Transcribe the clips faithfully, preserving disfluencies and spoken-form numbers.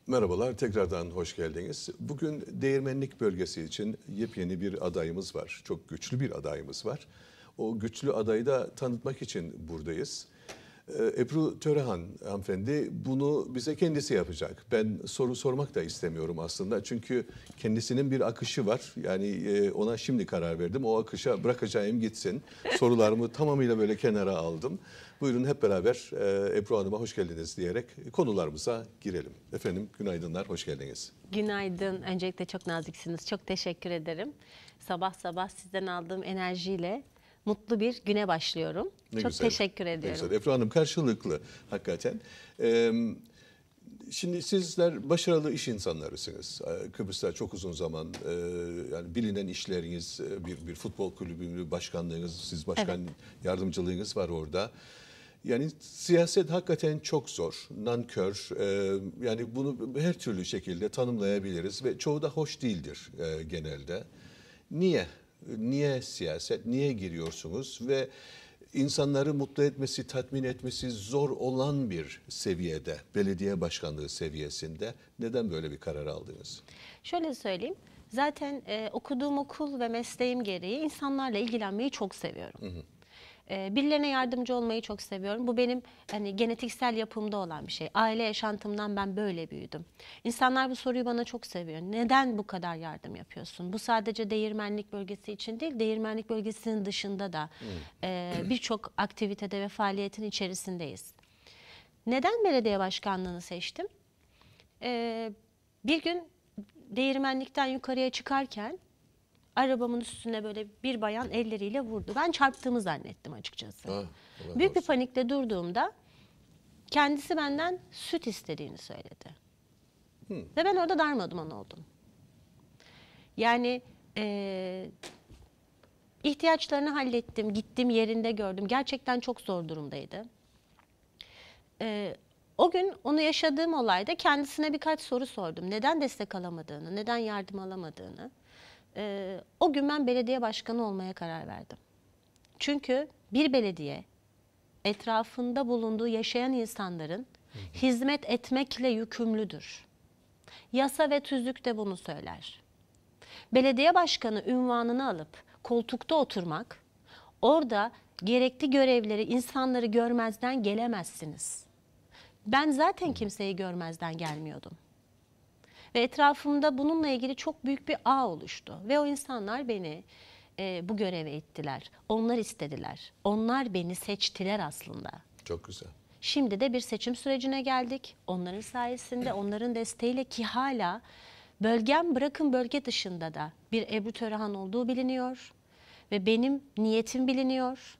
Merhabalar, tekrardan hoş geldiniz. Bugün Değirmenlik bölgesi için yepyeni bir adayımız var. Çok güçlü bir adayımız var. O güçlü adayı da tanıtmak için buradayız. Ebru Törehan hanımefendi bunu bize kendisi yapacak. Ben soru sormak da istemiyorum aslında. Çünkü kendisinin bir akışı var. Yani ona şimdi karar verdim. O akışa bırakacağım gitsin. Sorularımı tamamıyla böyle kenara aldım. Buyurun hep beraber Ebru Hanım'a hoş geldiniz diyerek konularımıza girelim. Efendim günaydınlar, hoş geldiniz. Günaydın. Öncelikle çok naziksiniz. Çok teşekkür ederim. Sabah sabah sizden aldığım enerjiyle mutlu bir güne başlıyorum. Ne çok güzel, teşekkür ediyorum. Ne güzel. Ebru Hanım karşılıklı hakikaten. Ee, şimdi sizler başarılı iş insanlarısınız. Kıbrıs'ta çok uzun zaman e, yani bilinen işleriniz, bir, bir futbol kulübünün başkanlığınız, siz başkan evet. yardımcılığınız var orada. Yani siyaset hakikaten çok zor, nankör, e, yani bunu her türlü şekilde tanımlayabiliriz ve çoğu da hoş değildir e, genelde. Niye? Niye siyaset, niye giriyorsunuz ve insanları mutlu etmesi, tatmin etmesi zor olan bir seviyede, belediye başkanlığı seviyesinde neden böyle bir karar aldınız? Şöyle söyleyeyim, zaten e, okuduğum okul ve mesleğim gereği insanlarla ilgilenmeyi çok seviyorum. Hı hı. Birilerine yardımcı olmayı çok seviyorum. Bu benim hani genetiksel yapımda olan bir şey. Aile yaşantımdan ben böyle büyüdüm. İnsanlar bu soruyu bana çok seviyor. Neden bu kadar yardım yapıyorsun? Bu sadece Değirmenlik bölgesi için değil, Değirmenlik bölgesinin dışında da hmm. birçok aktivitede ve faaliyetin içerisindeyiz. Neden belediye başkanlığını seçtim? Bir gün Değirmenlikten yukarıya çıkarken arabamın üstüne böyle bir bayan elleriyle vurdu. Ben çarptığımı zannettim açıkçası. Ha, Büyük olsun. bir panikle durduğumda kendisi benden süt istediğini söyledi. Hmm. Ve ben orada darmaduman oldum. Yani e, ihtiyaçlarını hallettim, gittim yerinde gördüm. Gerçekten çok zor durumdaydı. E, o gün onu yaşadığım olayda kendisine birkaç soru sordum. Neden destek alamadığını, neden yardım alamadığını. Ee, o gün ben belediye başkanı olmaya karar verdim. Çünkü bir belediye etrafında bulunduğu yaşayan insanların hı hı. hizmet etmekle yükümlüdür. Yasa ve tüzük de bunu söyler. Belediye başkanı unvanını alıp koltukta oturmak, orada gerekli görevleri, insanları görmezden gelemezsiniz. Ben zaten kimseyi görmezden gelmiyordum. Ve etrafımda bununla ilgili çok büyük bir ağ oluştu. Ve o insanlar beni e, bu göreve ittiler. Onlar istediler. Onlar beni seçtiler aslında. Çok güzel. Şimdi de bir seçim sürecine geldik. Onların sayesinde, onların desteğiyle ki hala bölgem bırakın bölge dışında da bir Ebru Törehan olduğu biliniyor. Ve benim niyetim biliniyor.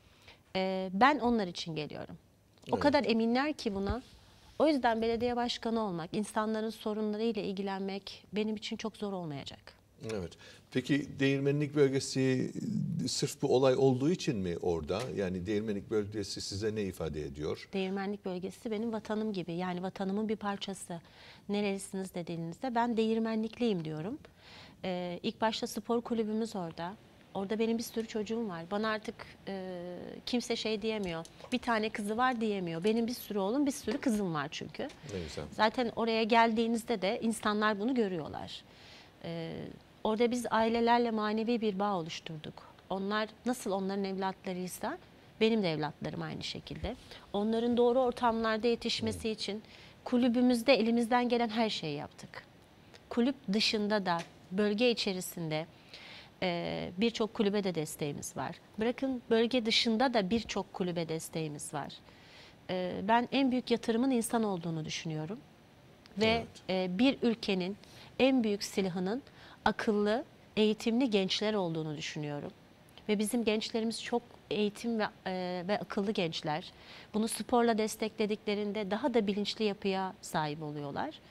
E, ben onlar için geliyorum. Evet. O kadar eminler ki buna. O yüzden belediye başkanı olmak, insanların sorunlarıyla ilgilenmek benim için çok zor olmayacak. Evet. Peki Değirmenlik bölgesi sırf bu olay olduğu için mi orada? Yani Değirmenlik bölgesi size ne ifade ediyor? Değirmenlik bölgesi benim vatanım gibi. Yani vatanımın bir parçası. Nerelisiniz dediğinizde ben Değirmenlikliyim diyorum. Ee, ilk başta spor kulübümüz orada. Orada benim bir sürü çocuğum var. Bana artık e, kimse şey diyemiyor. Bir tane kızı var diyemiyor. Benim bir sürü oğlum, bir sürü kızım var çünkü. Ne güzel. Zaten oraya geldiğinizde de insanlar bunu görüyorlar. E, orada biz ailelerle manevi bir bağ oluşturduk. Onlar nasıl onların evlatlarıysa benim de evlatlarım aynı şekilde. Onların doğru ortamlarda yetişmesi hmm. için kulübümüzde elimizden gelen her şeyi yaptık. Kulüp dışında da bölge içerisinde Ee, birçok kulübe de desteğimiz var. Bırakın bölge dışında da birçok kulübe desteğimiz var. Ee, ben en büyük yatırımın insan olduğunu düşünüyorum. Ve evet. e, bir ülkenin en büyük silahının akıllı, eğitimli gençler olduğunu düşünüyorum. Ve bizim gençlerimiz çok eğitim ve, e, ve akıllı gençler. Bunu sporla desteklediklerinde daha da bilinçli yapıya sahip oluyorlar.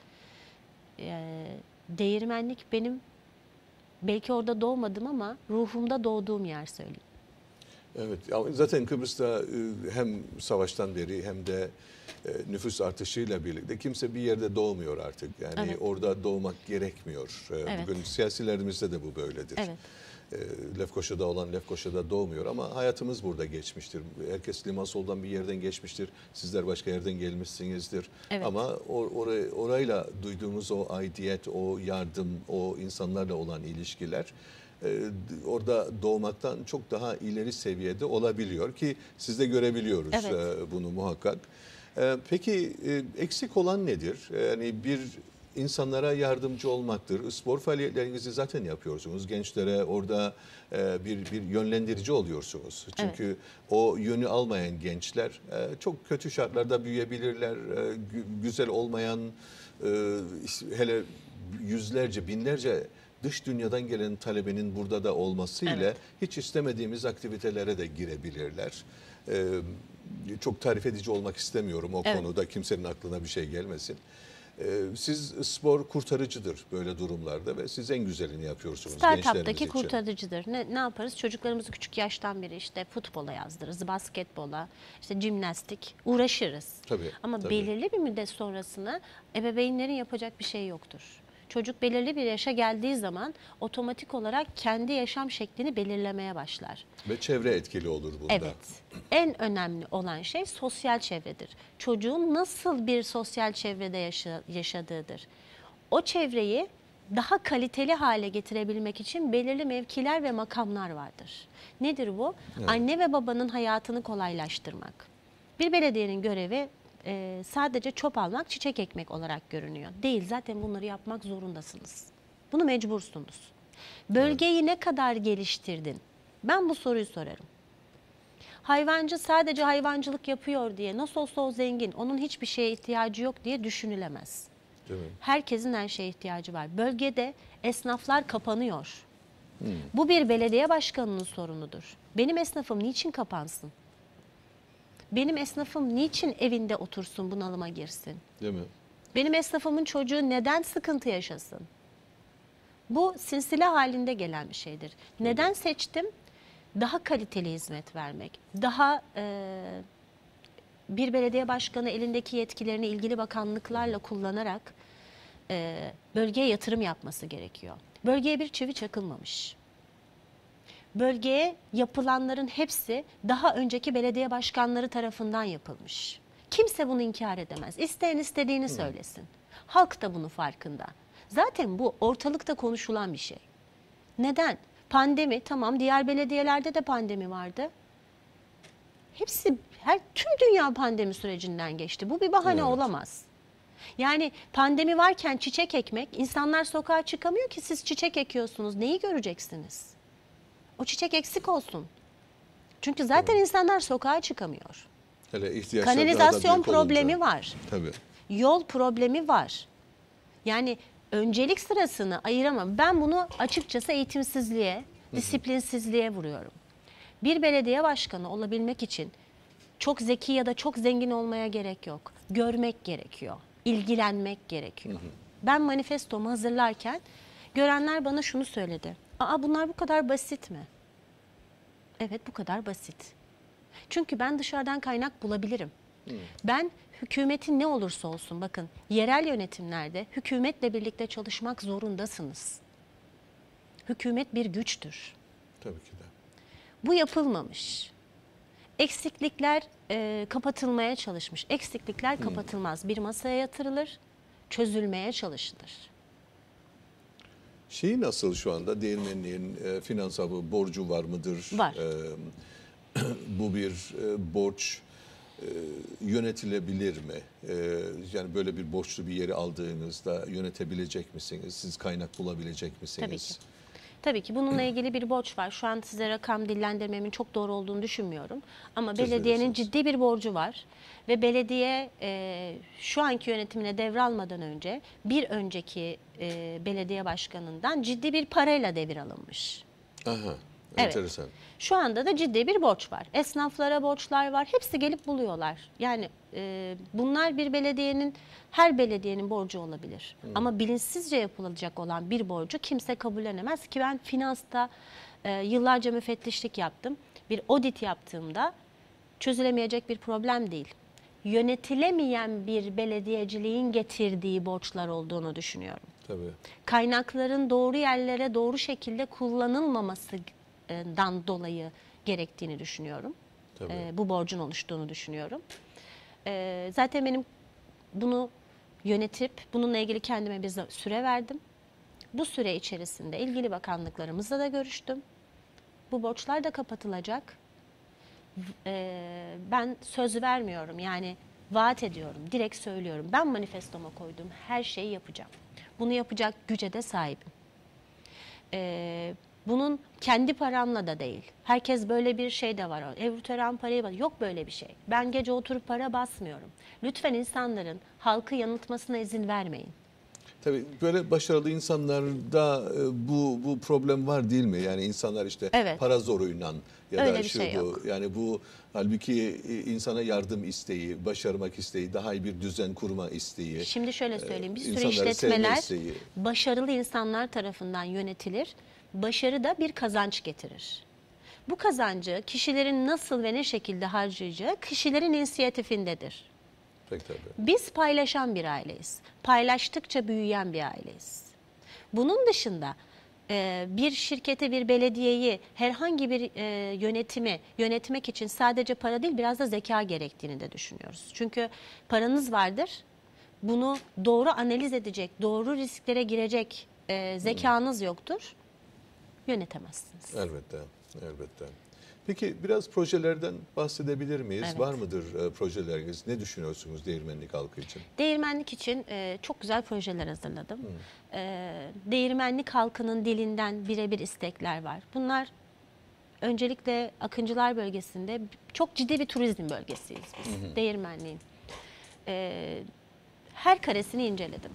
Ee, değirmenlik benim belki orada doğmadım ama ruhumda doğduğum yer söyleyeyim. Evet, zaten Kıbrıs'ta hem savaştan beri hem de nüfus artışıyla birlikte kimse bir yerde doğmuyor artık. Yani evet. orada doğmak gerekmiyor. Evet. Bugün siyasilerimizde de bu böyledir. Evet. Lefkoşa'da olan Lefkoşa'da doğmuyor ama hayatımız burada geçmiştir. Herkes Limasol'dan bir yerden geçmiştir. Sizler başka yerden gelmişsinizdir. Evet. Ama or, or, orayla duyduğumuz o aidiyet, o yardım, o insanlarla olan ilişkiler e, orada doğmaktan çok daha ileri seviyede olabiliyor ki siz de görebiliyoruz Evet. e, bunu muhakkak. E, peki e, eksik olan nedir? Yani bir insanlara yardımcı olmaktır. Spor faaliyetlerinizi zaten yapıyorsunuz. Gençlere orada e, bir bir yönlendirici oluyorsunuz. Çünkü evet. o yönü almayan gençler e, çok kötü şartlarda büyüyebilirler. E, gü- güzel olmayan e, hele yüzlerce, binlerce dış dünyadan gelen talebenin burada da olmasıyla evet. hiç istemediğimiz aktivitelere de girebilirler. E, çok tarif edici olmak istemiyorum o evet. konuda. Kimsenin aklına bir şey gelmesin. Siz spor kurtarıcıdır böyle durumlarda ve siz en güzelini yapıyorsunuz gençlerimiz için. Startup'taki kurtarıcıdır. Ne, ne yaparız? Çocuklarımızı küçük yaştan beri işte futbola yazdırırız, basketbola, işte jimnastik uğraşırız. Tabii, Ama tabii. belirli bir müddet sonrasını ebeveynlerin yapacak bir şey yoktur. Çocuk belirli bir yaşa geldiği zaman otomatik olarak kendi yaşam şeklini belirlemeye başlar. Ve çevre etkili olur bunda. Evet. En önemli olan şey sosyal çevredir. Çocuğun nasıl bir sosyal çevrede yaşa yaşadığıdır. O çevreyi daha kaliteli hale getirebilmek için belirli mevkiler ve makamlar vardır. Nedir bu? Evet. Anne ve babanın hayatını kolaylaştırmak. Bir belediyenin görevi e, sadece çöp almak, çiçek ekmek olarak görünüyor. Değil, zaten bunları yapmak zorundasınız. Bunu mecbursunuz. Bölgeyi evet. ne kadar geliştirdin? Ben bu soruyu sorarım. Hayvancı sadece hayvancılık yapıyor diye, nasıl olsa o zengin, onun hiçbir şeye ihtiyacı yok diye düşünülemez. Değil mi? Herkesin her şeye ihtiyacı var. Bölgede esnaflar kapanıyor. Hmm. Bu bir belediye başkanının sorunudur. Benim esnafım niçin kapansın? Benim esnafım niçin evinde otursun, bunalıma girsin? Değil mi? Benim esnafımın çocuğu neden sıkıntı yaşasın? Bu silsile halinde gelen bir şeydir. Neden seçtim? Daha kaliteli hizmet vermek, daha e, bir belediye başkanı elindeki yetkilerini ilgili bakanlıklarla kullanarak e, bölgeye yatırım yapması gerekiyor. Bölgeye bir çivi çakılmamış. Bölgeye yapılanların hepsi daha önceki belediye başkanları tarafından yapılmış. Kimse bunu inkar edemez. İsteyen istediğini söylesin. Halk da bunun farkında. Zaten bu ortalıkta konuşulan bir şey. Neden? Pandemi, tamam, diğer belediyelerde de pandemi vardı. Hepsi, her tüm dünya pandemi sürecinden geçti. Bu bir bahane evet. olamaz. Yani pandemi varken çiçek ekmek, insanlar sokağa çıkamıyor ki siz çiçek ekiyorsunuz. Neyi göreceksiniz? O çiçek eksik olsun. Çünkü zaten evet. insanlar sokağa çıkamıyor. Hele kanalizasyon problemi olunca. var. Tabii. Yol problemi var. Yani öncelik sırasını ayıramam. Ben bunu açıkçası eğitimsizliğe, disiplinsizliğe vuruyorum. Bir belediye başkanı olabilmek için çok zeki ya da çok zengin olmaya gerek yok. Görmek gerekiyor, ilgilenmek gerekiyor. Hı hı. Ben manifestomu hazırlarken görenler bana şunu söyledi. Aa, bunlar bu kadar basit mi? Evet, bu kadar basit. Çünkü ben dışarıdan kaynak bulabilirim. Hı. Ben hükümetin ne olursa olsun, bakın, yerel yönetimlerde hükümetle birlikte çalışmak zorundasınız. Hükümet bir güçtür. Tabii ki de. Bu yapılmamış. Eksiklikler e, kapatılmaya çalışmış. Eksiklikler hmm. kapatılmaz. Bir masaya yatırılır, çözülmeye çalışılır. Şeyi nasıl şu anda? Değirmenliğin e, finansal borcu var mıdır? Var. E, bu bir e, borç e, yönetilebilir mi? E, yani böyle bir borçlu bir yeri aldığınızda yönetebilecek misiniz? Siz kaynak bulabilecek misiniz? Tabii ki. Tabii ki bununla ilgili bir borç var. Şu an size rakam dillendirmemin çok doğru olduğunu düşünmüyorum. Ama belediyenin ciddi bir borcu var. Ve belediye e, şu anki yönetimine devralmadan önce bir önceki e, belediye başkanından ciddi bir parayla devir alınmış. Aha, evet. enteresan. Şu anda da ciddi bir borç var. Esnaflara borçlar var. Hepsi gelip buluyorlar. Yani e, bunlar bir belediyenin, her belediyenin borcu olabilir. Hmm. Ama bilinçsizce yapılacak olan bir borcu kimse kabullenemez ki ben finansta e, yıllarca müfettişlik yaptım. Bir audit yaptığımda çözülemeyecek bir problem değil. Yönetilemeyen bir belediyeciliğin getirdiği borçlar olduğunu düşünüyorum. Tabii. Kaynakların doğru yerlere doğru şekilde kullanılmamasından dolayı gerektiğini düşünüyorum. E, bu borcun oluştuğunu düşünüyorum. E, zaten benim bunu yönetip bununla ilgili kendime bir süre verdim. Bu süre içerisinde ilgili bakanlıklarımızla da görüştüm. Bu borçlar da kapatılacak. E, ben söz vermiyorum, yani vaat ediyorum, direkt söylüyorum. Ben manifestoma koyduğum her şeyi yapacağım. Bunu yapacak güce de sahibim. E, bunun kendi paramla da değil. Herkes böyle bir şey de var. Ebru Tören parayı bas. Yok böyle bir şey. Ben gece oturup para basmıyorum. Lütfen insanların halkı yanıltmasına izin vermeyin. Tabii böyle başarılı insanlarda bu bu problem var değil mi? Yani insanlar işte Evet. para zoruyla ya Öyle da bir şu şey bu yok. yani bu halbuki insana yardım isteği, başarmak isteği, daha iyi bir düzen kurma isteği. Şimdi şöyle söyleyeyim. Bir sürü insanları sevme işletmeler isteği. başarılı insanlar tarafından yönetilir. Başarı da bir kazanç getirir. Bu kazancı kişilerin nasıl ve ne şekilde harcayacağı kişilerin inisiyatifindedir. Peki tabii. Biz paylaşan bir aileyiz. Paylaştıkça büyüyen bir aileyiz. Bunun dışında e, bir şirketi, bir belediyeyi, herhangi bir e, yönetimi yönetmek için sadece para değil, biraz da zeka gerektiğini de düşünüyoruz. Çünkü paranız vardır, bunu doğru analiz edecek, doğru risklere girecek e, zekanız yoktur, yönetemezsiniz. Elbette, elbette. Peki biraz projelerden bahsedebilir miyiz? Evet. Var mıdır e, projeleriniz? Ne düşünüyorsunuz Değirmenlik halkı için? Değirmenlik için e, çok güzel projeler hazırladım. E, Değirmenlik halkının dilinden birebir istekler var. Bunlar öncelikle Akıncılar bölgesinde çok ciddi bir turizm bölgesiyiz biz. Hı hı. Değirmenliğin. E, her karesini inceledim.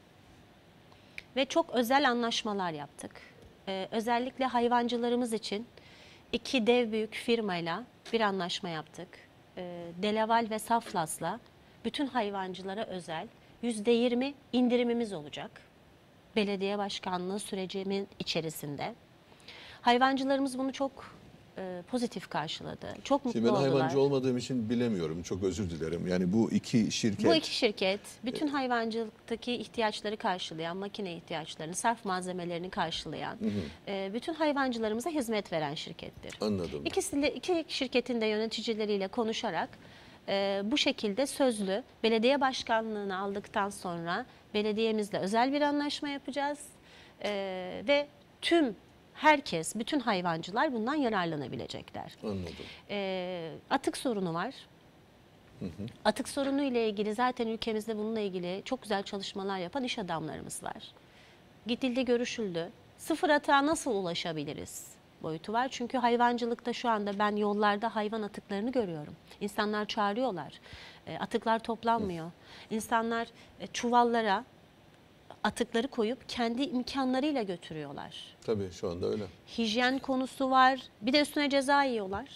Ve çok özel anlaşmalar yaptık. E, özellikle hayvancılarımız için iki dev büyük firmayla bir anlaşma yaptık. E, Delaval ve Saflas'la bütün hayvancılara özel yüzde yirmi indirimimiz olacak. Belediye başkanlığı sürecimin içerisinde. Hayvancılarımız bunu çok e, pozitif karşıladı. Çok mutlu Şimdi ben oldular. hayvancı olmadığım için bilemiyorum. Çok özür dilerim. Yani bu iki şirket... Bu iki şirket bütün hayvancılıktaki ihtiyaçları karşılayan, makine ihtiyaçlarını, sarf malzemelerini karşılayan, hı hı. E, bütün hayvancılarımıza hizmet veren şirkettir. Anladım. İkisi de, iki şirketin de yöneticileriyle konuşarak e, bu şekilde sözlü belediye başkanlığını aldıktan sonra belediyemizle özel bir anlaşma yapacağız. E, ve tüm herkes, bütün hayvancılar bundan yararlanabilecekler. Anladım. E, atık sorunu var. Hı hı. Atık sorunu ile ilgili zaten ülkemizde bununla ilgili çok güzel çalışmalar yapan iş adamlarımız var. Gidildi, görüşüldü. Sıfır atığa nasıl ulaşabiliriz boyutu var. Çünkü hayvancılıkta şu anda ben yollarda hayvan atıklarını görüyorum. İnsanlar çağırıyorlar. E, atıklar toplanmıyor. İnsanlar e, çuvallara atıkları koyup kendi imkanlarıyla götürüyorlar. Tabii şu anda öyle. Hijyen konusu var. Bir de üstüne ceza yiyorlar.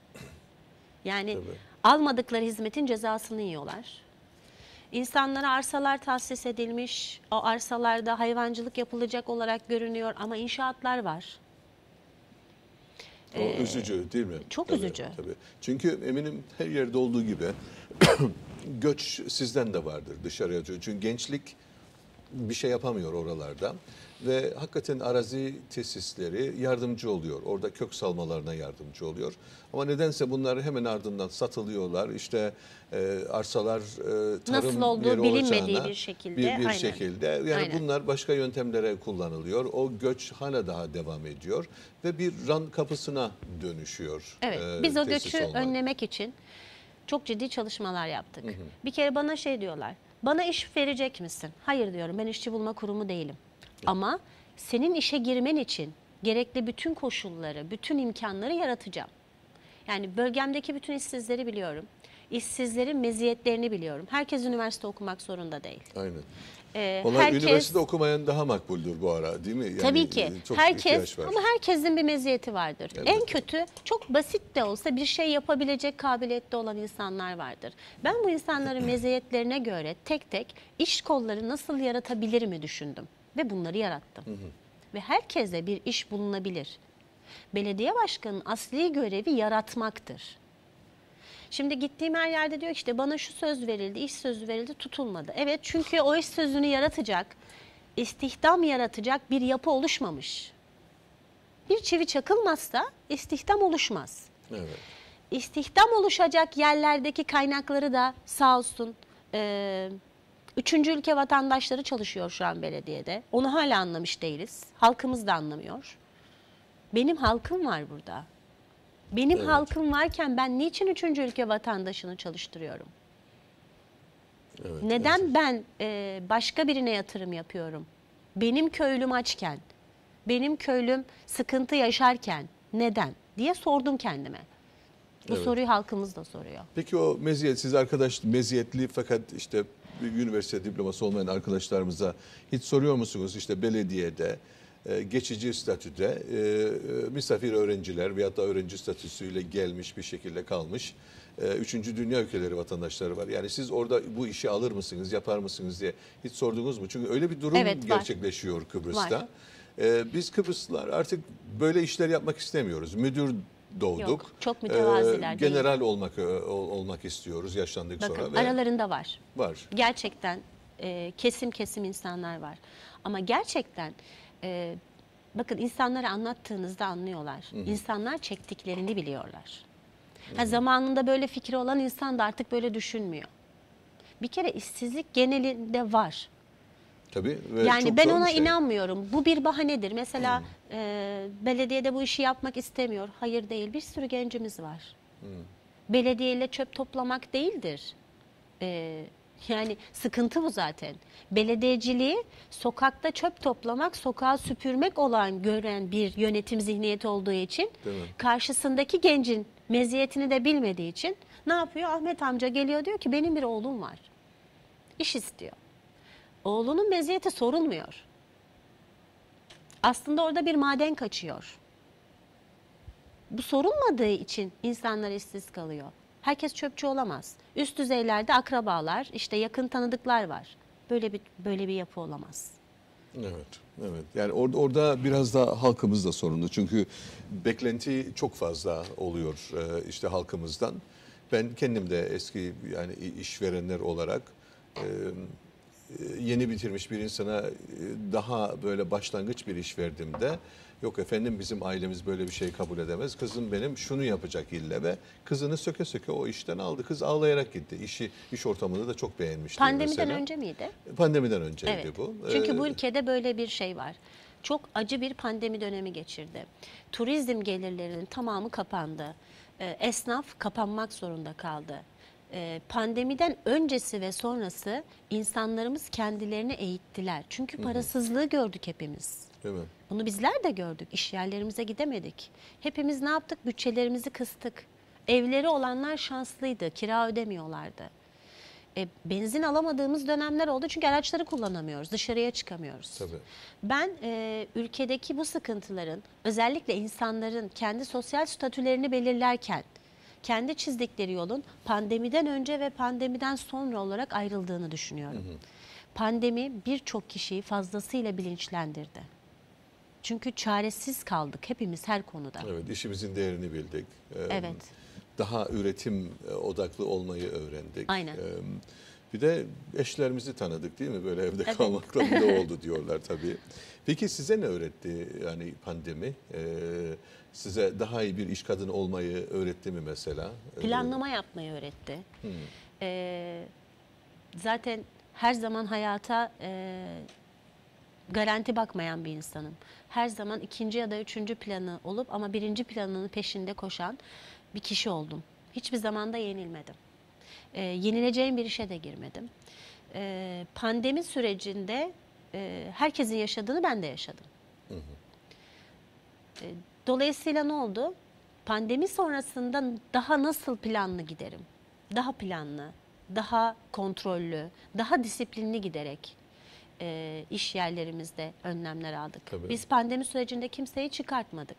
Yani Tabii. almadıkları hizmetin cezasını yiyorlar. İnsanlara arsalar tahsis edilmiş. O arsalarda hayvancılık yapılacak olarak görünüyor ama inşaatlar var. O ee, üzücü değil mi? Çok tabii, üzücü. Tabii. Çünkü eminim her yerde olduğu gibi göç sizden de vardır dışarıya. Çünkü gençlik bir şey yapamıyor oralarda. Ve hakikaten arazi tesisleri yardımcı oluyor. Orada kök salmalarına yardımcı oluyor. Ama nedense bunları hemen ardından satılıyorlar. İşte e, arsalar e, tarım nasıl olduğu yeri bilinmediği olacağına bir şekilde. Bir, bir aynen. şekilde. Yani aynen. bunlar başka yöntemlere kullanılıyor. O göç hala daha devam ediyor. Ve bir ran kapısına dönüşüyor. Evet. E, Biz o tesis göçü olmak. önlemek için çok ciddi çalışmalar yaptık. Hı hı. Bir kere bana şey diyorlar. Bana iş verecek misin? Hayır diyorum. Ben işçi bulma kurumu değilim. Hı. Ama senin işe girmen için gerekli bütün koşulları, bütün imkanları yaratacağım. Yani bölgemdeki bütün işsizleri biliyorum. İşsizlerin meziyetlerini biliyorum. Herkes üniversite okumak zorunda değil. Aynen. Ee, Onlar herkes, üniversite okumayan daha makbuldür bu ara değil mi? Yani tabii ki. Çok herkes ama herkesin bir meziyeti vardır. Evet. En kötü çok basit de olsa bir şey yapabilecek kabiliyette olan insanlar vardır. Ben bu insanların meziyetlerine göre tek tek iş kolları nasıl yaratabilir mi düşündüm. Ve bunları yarattım. Hı hı. Ve herkese bir iş bulunabilir. Belediye başkanının asli görevi yaratmaktır. Şimdi gittiğim her yerde diyor işte bana şu söz verildi, iş sözü verildi, tutulmadı. Evet, çünkü o iş sözünü yaratacak istihdam yaratacak bir yapı oluşmamış. Bir çivi çakılmazsa istihdam oluşmaz. Evet. İstihdam oluşacak yerlerdeki kaynakları da sağ olsun e, üçüncü ülke vatandaşları çalışıyor şu an belediyede. Onu hala anlamış değiliz. Halkımız da anlamıyor. Benim halkım var burada. Benim Evet. halkım varken ben niçin üçüncü ülke vatandaşını çalıştırıyorum? Evet, Neden evet. ben e, başka birine yatırım yapıyorum? Benim köylüm açken, benim köylüm sıkıntı yaşarken neden diye sordum kendime. Bu Evet. soruyu halkımız da soruyor. Peki o meziyet, siz arkadaş meziyetli fakat işte bir üniversite diploması olmayan arkadaşlarımıza hiç soruyor musunuz? İşte belediyede e, geçici statüde e, e, misafir öğrenciler veyahut da öğrenci statüsüyle gelmiş bir şekilde kalmış e, üçüncü dünya ülkeleri vatandaşları var. Yani siz orada bu işi alır mısınız, yapar mısınız diye hiç sordunuz mu? Çünkü öyle bir durum Evet, var. gerçekleşiyor Kıbrıs'ta. Var. E, biz Kıbrıslılar artık böyle işler yapmak istemiyoruz. Müdür doğduk. Yok, çok mütevaziler Ee, değil. general olmak ol- olmak istiyoruz yaşlandık Bakın sonra. ve aralarında var. Var. Gerçekten e, kesim kesim insanlar var. Ama gerçekten e, bakın insanlara anlattığınızda anlıyorlar. İnsanlar çektiklerini biliyorlar. Ha, zamanında böyle fikri olan insan da artık böyle düşünmüyor. Bir kere işsizlik genelinde var. Tabii. Ve Yani çok ben zor bir ona şey. inanmıyorum. Bu bir bahanedir. Mesela e, belediyede bu işi yapmak istemiyor. Hayır değil. Bir sürü gencimiz var. Belediyeyle çöp toplamak değildir. E, yani sıkıntı bu zaten. Belediyeciliği sokakta çöp toplamak, sokağı süpürmek olan gören bir yönetim zihniyeti olduğu için Değil mi? karşısındaki gencin meziyetini de bilmediği için ne yapıyor? Ahmet amca geliyor diyor ki benim bir oğlum var. İş istiyor. Oğlunun meziyeti sorulmuyor. Aslında orada bir maden kaçıyor. Bu sorulmadığı için insanlar işsiz kalıyor. Herkes çöpçü olamaz. Üst düzeylerde akrabalar, işte yakın tanıdıklar var. Böyle bir böyle bir yapı olamaz. Evet. Evet. Yani orada orada biraz da halkımız da sorumlu. Çünkü beklenti çok fazla oluyor e, işte halkımızdan. Ben kendim de eski yani işverenler olarak e, yeni bitirmiş bir insana e, daha böyle başlangıç bir iş verdiğimde yok efendim bizim ailemiz böyle bir şey kabul edemez. Kızım benim şunu yapacak ille ve kızını söke söke o işten aldı. Kız ağlayarak gitti. İşi iş ortamını da çok beğenmişti Pandemiden mesela. önce miydi? Pandemiden önceydi Evet. bu. Çünkü Ee, bu ülkede böyle bir şey var. Çok acı bir pandemi dönemi geçirdi. Turizm gelirlerinin tamamı kapandı. Ee, Esnaf kapanmak zorunda kaldı. Ee, Pandemiden öncesi ve sonrası insanlarımız kendilerini eğittiler. Çünkü parasızlığı gördük hepimiz. Değil mi? Bunu bizler de gördük. İş yerlerimize gidemedik. Hepimiz ne yaptık? Bütçelerimizi kıstık. Evleri olanlar şanslıydı. Kira ödemiyorlardı. E, benzin alamadığımız dönemler oldu çünkü araçları kullanamıyoruz, dışarıya çıkamıyoruz. Tabii. Ben e, ülkedeki bu sıkıntıların, özellikle insanların kendi sosyal statülerini belirlerken, kendi çizdikleri yolun pandemiden önce ve pandemiden sonra olarak ayrıldığını düşünüyorum. Hı hı. Pandemi birçok kişiyi fazlasıyla bilinçlendirdi. Çünkü çaresiz kaldık hepimiz her konuda. Evet, işimizin değerini bildik. Ee, Evet. Daha üretim odaklı olmayı öğrendik. Aynen. Ee, Bir de eşlerimizi tanıdık değil mi? Böyle evde Evet. kalmakla bile oldu diyorlar tabii. Peki size ne öğretti yani pandemi? Ee, size daha iyi bir iş kadını olmayı öğretti mi mesela? Planlama yapmayı öğretti. Hmm. Ee, zaten her zaman hayata e, garanti bakmayan bir insanım. Her zaman ikinci ya da üçüncü planı olup ama birinci planının peşinde koşan bir kişi oldum. Hiçbir zaman da yenilmedim. Ee, yenileceğim bir işe de girmedim. Ee, pandemi sürecinde e, herkesin yaşadığını ben de yaşadım. Hı hı. Ee, dolayısıyla ne oldu? Pandemi sonrasında daha nasıl planlı giderim? Daha planlı, daha kontrollü, daha disiplinli giderek e, iş yerlerimizde önlemler aldık. Tabii. Biz pandemi sürecinde kimseyi çıkartmadık.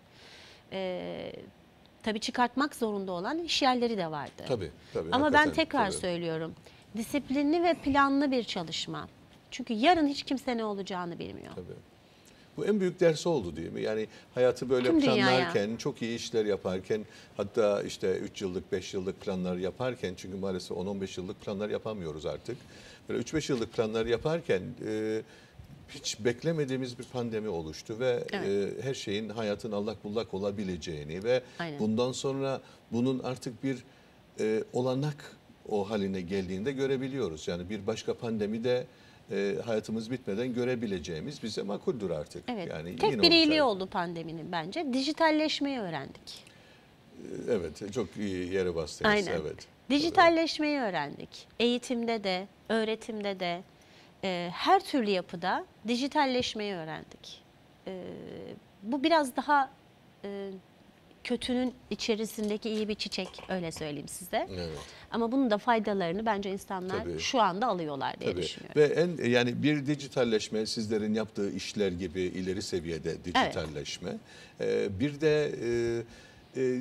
E, tabii çıkartmak zorunda olan iş yerleri de vardı. Tabii, tabii. Ama ben hakikaten, tekrar tabii. söylüyorum. Disiplinli ve planlı bir çalışma. Çünkü yarın hiç kimse ne olacağını bilmiyor. Tabii. Bu en büyük ders oldu değil mi? Yani hayatı böyle Tüm dünyaya. planlarken, çok iyi işler yaparken, hatta işte üç yıllık, beş yıllık planlar yaparken, çünkü maalesef on on beş yıllık planlar yapamıyoruz artık. Böyle üç beş yıllık planlar yaparken e, hiç beklemediğimiz bir pandemi oluştu ve Evet. e, her şeyin hayatın allak bullak olabileceğini ve Aynen. bundan sonra bunun artık bir e, olanak o haline geldiğinde görebiliyoruz. Yani bir başka pandemi de e, hayatımız bitmeden görebileceğimiz bize makuldür artık. Evet. Yani Tek yine bir iyiliği olacak. oldu pandeminin bence. Dijitalleşmeyi öğrendik. Evet, çok iyi yere bastınız. Aynen. Evet. Dijitalleşmeyi öğrendik. Eğitimde de, öğretimde de, e, her türlü yapıda dijitalleşmeyi öğrendik. E, bu biraz daha e, kötünün içerisindeki iyi bir çiçek, öyle söyleyeyim size. Evet. Ama bunun da faydalarını bence insanlar Tabii. şu anda alıyorlar diye Tabii. düşünüyorum. Ve en yani bir dijitalleşme, sizlerin yaptığı işler gibi ileri seviyede dijitalleşme. Ee, bir de e, e,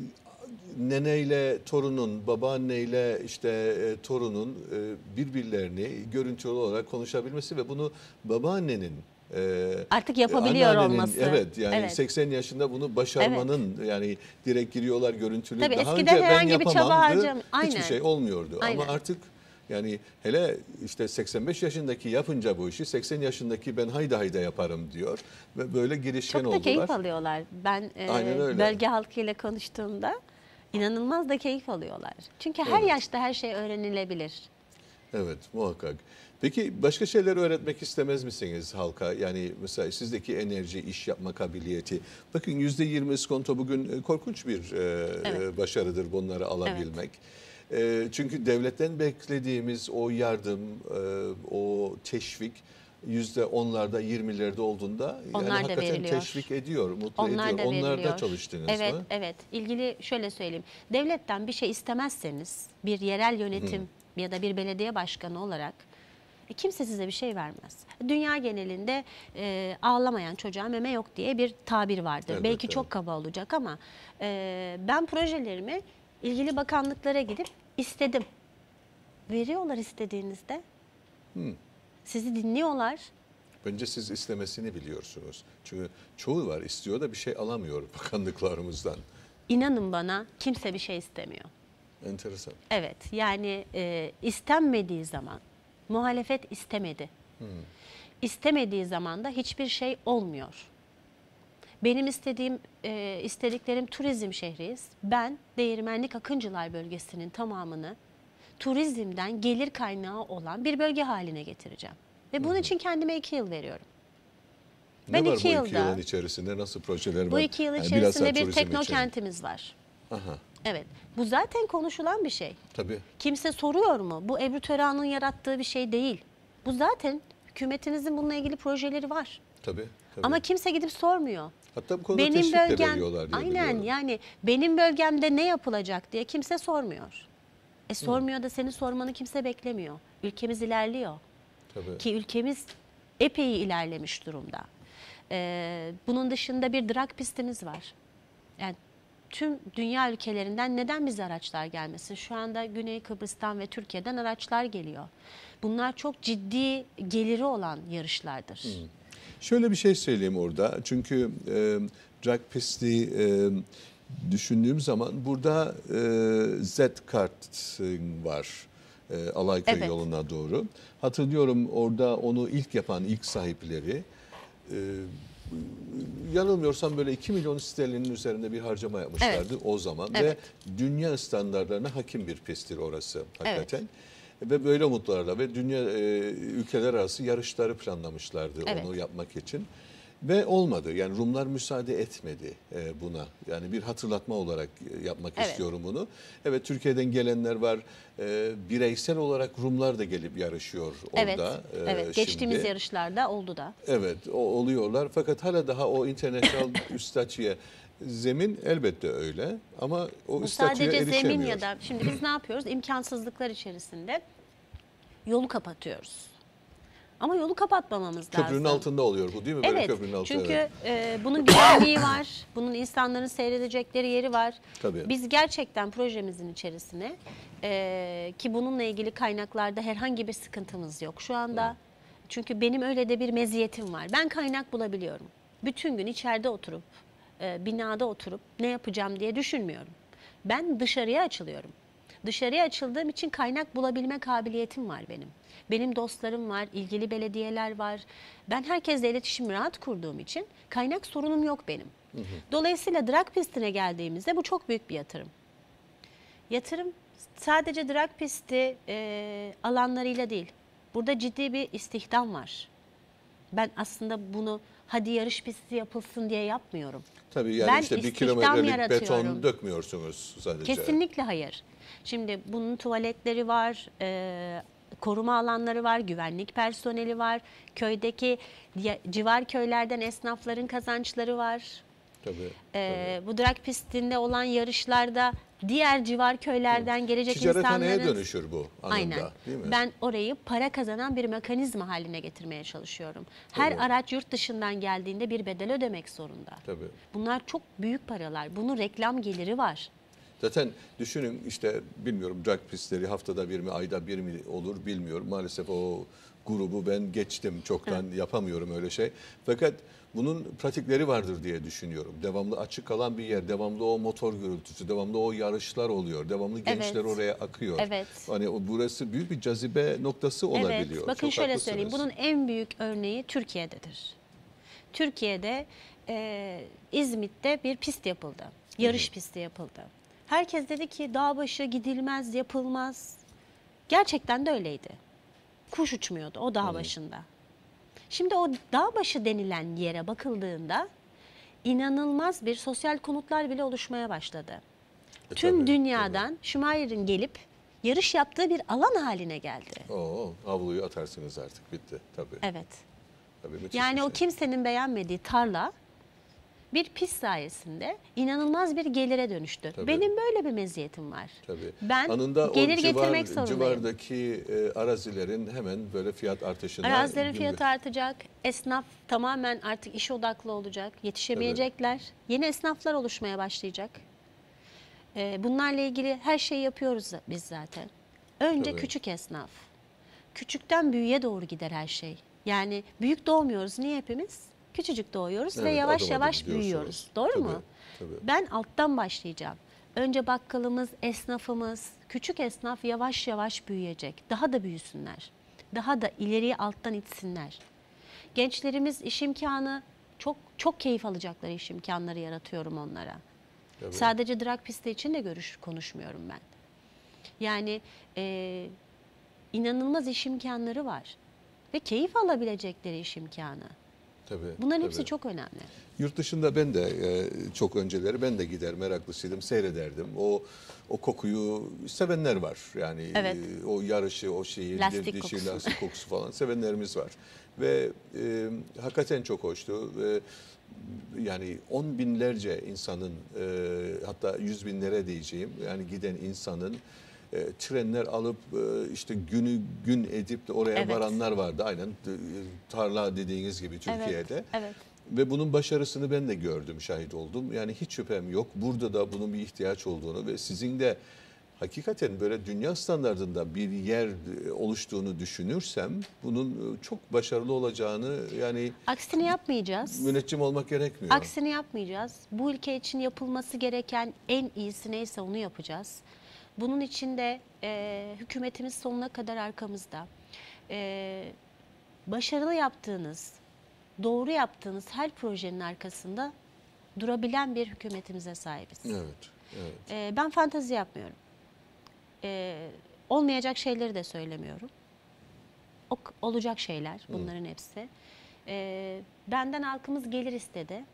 neneyle torunun, babaanneyle işte e, torunun e, birbirlerini görüntülü olarak konuşabilmesi ve bunu babaannenin e, Artık yapabiliyor anneannenin, olması. Evet, yani Evet. seksen yaşında bunu başarmanın, yani direkt giriyorlar görüntülü. Tabii, Daha eskiden önce ben herhangi bir çaba yapamamdı, harcam- Aynen. hiçbir şey olmuyordu. Aynen. Ama artık yani hele işte seksen beş yaşındaki yapınca bu işi, seksen yaşındaki ben hayda hayda yaparım diyor ve böyle girişken Çok da oldular. keyif alıyorlar. Ben e, Aynen öyle. bölge halkıyla konuştuğumda inanılmaz da keyif alıyorlar. Çünkü her Evet. yaşta her şey öğrenilebilir. Evet, muhakkak. Peki başka şeyler öğretmek istemez misiniz halka? Yani mesela sizdeki enerji, iş yapma kabiliyeti. Bakın yüzde yirmi iskonto bugün e, korkunç bir e, Evet. başarıdır bunları alabilmek. E, çünkü devletten beklediğimiz o yardım, e, o teşvik yüzde onlarda, yirmilerde olduğunda yani Onlar da hakikaten veriliyor. teşvik ediyor, mutlu Onlar ediyor. da Onlarda veriliyor. çalıştınız evet, mı? Evet, İlgili şöyle söyleyeyim. Devletten bir şey istemezseniz bir yerel yönetim ya da bir belediye başkanı olarak e, kimse size bir şey vermez. Dünya genelinde e, ağlamayan çocuğa meme yok diye bir tabir vardır. Elbette. Belki çok kaba olacak ama e, ben projelerimi ilgili bakanlıklara gidip istedim. Veriyorlar istediğinizde. Sizi dinliyorlar. Bence siz istemesini biliyorsunuz. Çünkü çoğu var istiyor da bir şey alamıyor bakanlıklarımızdan. İnanın bana, kimse bir şey istemiyor. Enteresan. Evet, yani e, istenmediği zaman, muhalefet istemedi. İstemediği zaman da hiçbir şey olmuyor. Benim istediğim, e, istediklerim turizm şehriyiz. Ben Değirmenlik Akıncılar bölgesinin tamamını turizmden gelir kaynağı olan bir bölge haline getireceğim. Ve bunun için kendime iki yıl veriyorum. Ne Ben var iki bu yılda- iki yılın içerisinde? Nasıl projeler var? Bu iki yıl Yani içerisinde bilhassa bir turizm için. teknokentimiz var. Aha, Evet, bu zaten konuşulan bir şey. tabii. Kimse soruyor mu? Bu Ebru Töre'nin yarattığı bir şey değil. Bu zaten hükümetinizin bununla ilgili projeleri var. Tabii. tabii. Ama kimse gidip sormuyor. Hatta bu konuda Benim teşvik de bölgem, veriyorlar diye aynen biliyorum. yani benim bölgemde ne yapılacak diye kimse sormuyor. E sormuyor da senin sormanı kimse beklemiyor. Ülkemiz ilerliyor. Tabii. Ki ülkemiz epey ilerlemiş durumda. Ee, bunun dışında bir drag pistimiz var. Yani tüm dünya ülkelerinden neden bize araçlar gelmesin? Şu anda Güney Kıbrıs'tan ve Türkiye'den araçlar geliyor. Bunlar çok ciddi geliri olan yarışlardır. Şöyle bir şey söyleyeyim orada. Çünkü e, drag pisti e, düşündüğüm zaman burada e, Z-Kart var. E, Alayköy Evet. yoluna doğru. Hatırlıyorum orada onu ilk yapan ilk sahipleri e, yanılmıyorsam böyle iki milyon sterlinin üzerinde bir harcama yapmışlardı o zaman. Evet. Ve dünya standartlarına hakim bir pisttir orası hakikaten. Ve böyle umutlarla ve dünya e, ülkeler arası yarışları planlamışlardı Evet. onu yapmak için. Ve olmadı. Yani Rumlar müsaade etmedi e, buna. Yani bir hatırlatma olarak e, yapmak Evet. istiyorum bunu. Evet, Türkiye'den gelenler var. E, bireysel olarak Rumlar da gelip yarışıyor Evet, orada. e, evet. Geçtiğimiz şimdi. yarışlarda oldu da. Evet, o oluyorlar. Fakat hala daha o international üstatçıya zemin elbette öyle. Ama o Bu üstatçıya sadece erişemiyor. zemin ya da şimdi biz ne yapıyoruz? İmkansızlıklar içerisinde yolu kapatıyoruz. Ama yolu kapatmamamız Köprünün lazım. altında oluyor bu değil mi? Böyle Evet, köprünün altında. çünkü evet. e, bunun güvenliği var, bunun insanların seyredecekleri yeri var. Tabii. Biz gerçekten projemizin içerisine e, ki bununla ilgili kaynaklarda herhangi bir sıkıntımız yok şu anda. Çünkü benim öyle de bir meziyetim var. Ben kaynak bulabiliyorum. Bütün gün içeride oturup, e, binada oturup ne yapacağım diye düşünmüyorum. Ben dışarıya açılıyorum. Dışarıya açıldığım için kaynak bulabilme kabiliyetim var benim. Benim dostlarım var, ilgili belediyeler var. Ben herkesle iletişim rahat kurduğum için kaynak sorunum yok benim. Hı hı. Dolayısıyla drag pistine geldiğimizde bu çok büyük bir yatırım. Yatırım sadece drag pisti e, alanlarıyla değil. Burada ciddi bir istihdam var. Ben aslında bunu hadi yarış pisti yapılsın diye yapmıyorum. Tabii yani ben işte bir istihdam kilometrelik beton dökmüyorsunuz sadece. Kesinlikle hayır. Şimdi bunun tuvaletleri var, e, koruma alanları var, güvenlik personeli var. Köydeki civar köylerden esnafların kazançları var. Tabii, Ee, tabii. Bu drag pistinde olan yarışlarda diğer civar köylerden gelecek Ticarethaneye insanların... dönüşür bu anında, Aynen. değil mi? Ben orayı para kazanan bir mekanizma haline getirmeye çalışıyorum. Her Tabii. araç yurt dışından geldiğinde bir bedel ödemek zorunda. Tabii. Bunlar çok büyük paralar. Bunun reklam geliri var. Zaten düşünün işte bilmiyorum drag pistleri haftada bir mi ayda bir mi olur bilmiyorum. Maalesef o grubu ben geçtim çoktan Hı. yapamıyorum öyle şey. Fakat bunun pratikleri vardır diye düşünüyorum. Devamlı açık kalan bir yer, devamlı o motor gürültüsü, devamlı o yarışlar oluyor. Devamlı gençler Evet. oraya akıyor. Evet. Hani o burası büyük bir cazibe noktası olabiliyor. Evet. Bakın Çok şöyle haklısınız. söyleyeyim. Bunun en büyük örneği Türkiye'dedir. Türkiye'de e, İzmit'te bir pist yapıldı. Yarış Hı. pisti yapıldı. Herkes dedi ki dağ başı gidilmez, yapılmaz. Gerçekten de öyleydi. Kuş uçmuyordu o dağ Hı. başında. Şimdi o dağ başı denilen yere bakıldığında inanılmaz bir sosyal konutlar bile oluşmaya başladı. E, Tüm tabii, dünyadan tabii. Schumacher'in gelip yarış yaptığı bir alan haline geldi. Oo, havluyu atarsınız artık bitti tabii. Evet. Tabii, yani şey. o kimsenin beğenmediği tarla bir pist sayesinde inanılmaz bir gelire dönüştü. Tabii. Benim böyle bir meziyetim var. Tabii. Ben Anında gelir o civar, getirmek zorundayım. Civardaki e, arazilerin hemen böyle fiyat artışına... Arazilerin fiyatı artacak. Esnaf tamamen artık iş odaklı olacak. Yetişemeyecekler. Evet. Yeni esnaflar oluşmaya başlayacak. E, bunlarla ilgili her şeyi yapıyoruz biz zaten. Önce Tabii. küçük esnaf. Küçükten büyüğe doğru gider her şey. Yani büyük doğmuyoruz. Niye hepimiz? Küçücük doğuyoruz evet, ve yavaş adım yavaş adım büyüyoruz. Doğru tabii, mu? Tabii. Ben alttan başlayacağım. Önce bakkalımız, esnafımız, küçük esnaf yavaş yavaş büyüyecek. Daha da büyüsünler. Daha da ileriye alttan itsinler. Gençlerimiz iş imkanı, çok çok keyif alacakları iş imkanları yaratıyorum onlara. Tabii. Sadece drag pisti için de görüş konuşmuyorum ben. Yani e, inanılmaz iş imkanları var. Ve keyif alabilecekleri iş imkanı. Tabii, Bunların tabii. hepsi çok önemli. Yurt dışında ben de e, çok önceleri ben de gider meraklısıydım, seyrederdim. O o kokuyu sevenler var. Yani evet. e, o yarışı, o şeyi, lastik dişi, kokusu. lastik kokusu falan sevenlerimiz var. Ve e, hakikaten çok hoştu. E, yani on binlerce insanın e, hatta yüz binlere diyeceğim yani giden insanın E, trenler alıp e, işte günü gün edip de oraya evet. varanlar vardı. Aynen e, tarla dediğiniz gibi Türkiye'de. Evet, evet. Ve bunun başarısını ben de gördüm, şahit oldum. Yani hiç şüphem yok. Burada da bunun bir ihtiyaç olduğunu ve sizin de hakikaten böyle dünya standartında bir yer oluştuğunu düşünürsem bunun çok başarılı olacağını yani... Aksini yapmayacağız. Müneccim olmak gerekmiyor. Aksini yapmayacağız. Bu ülke için yapılması gereken en iyisi neyse onu yapacağız. Bunun için de e, hükümetimiz sonuna kadar arkamızda. E, başarılı yaptığınız, doğru yaptığınız her projenin arkasında durabilen bir hükümetimize sahibiz. Evet, evet. E, ben fantezi yapmıyorum. E, olmayacak şeyleri de söylemiyorum. O, olacak şeyler bunların Hı. hepsi. E, benden halkımız gelir istedi.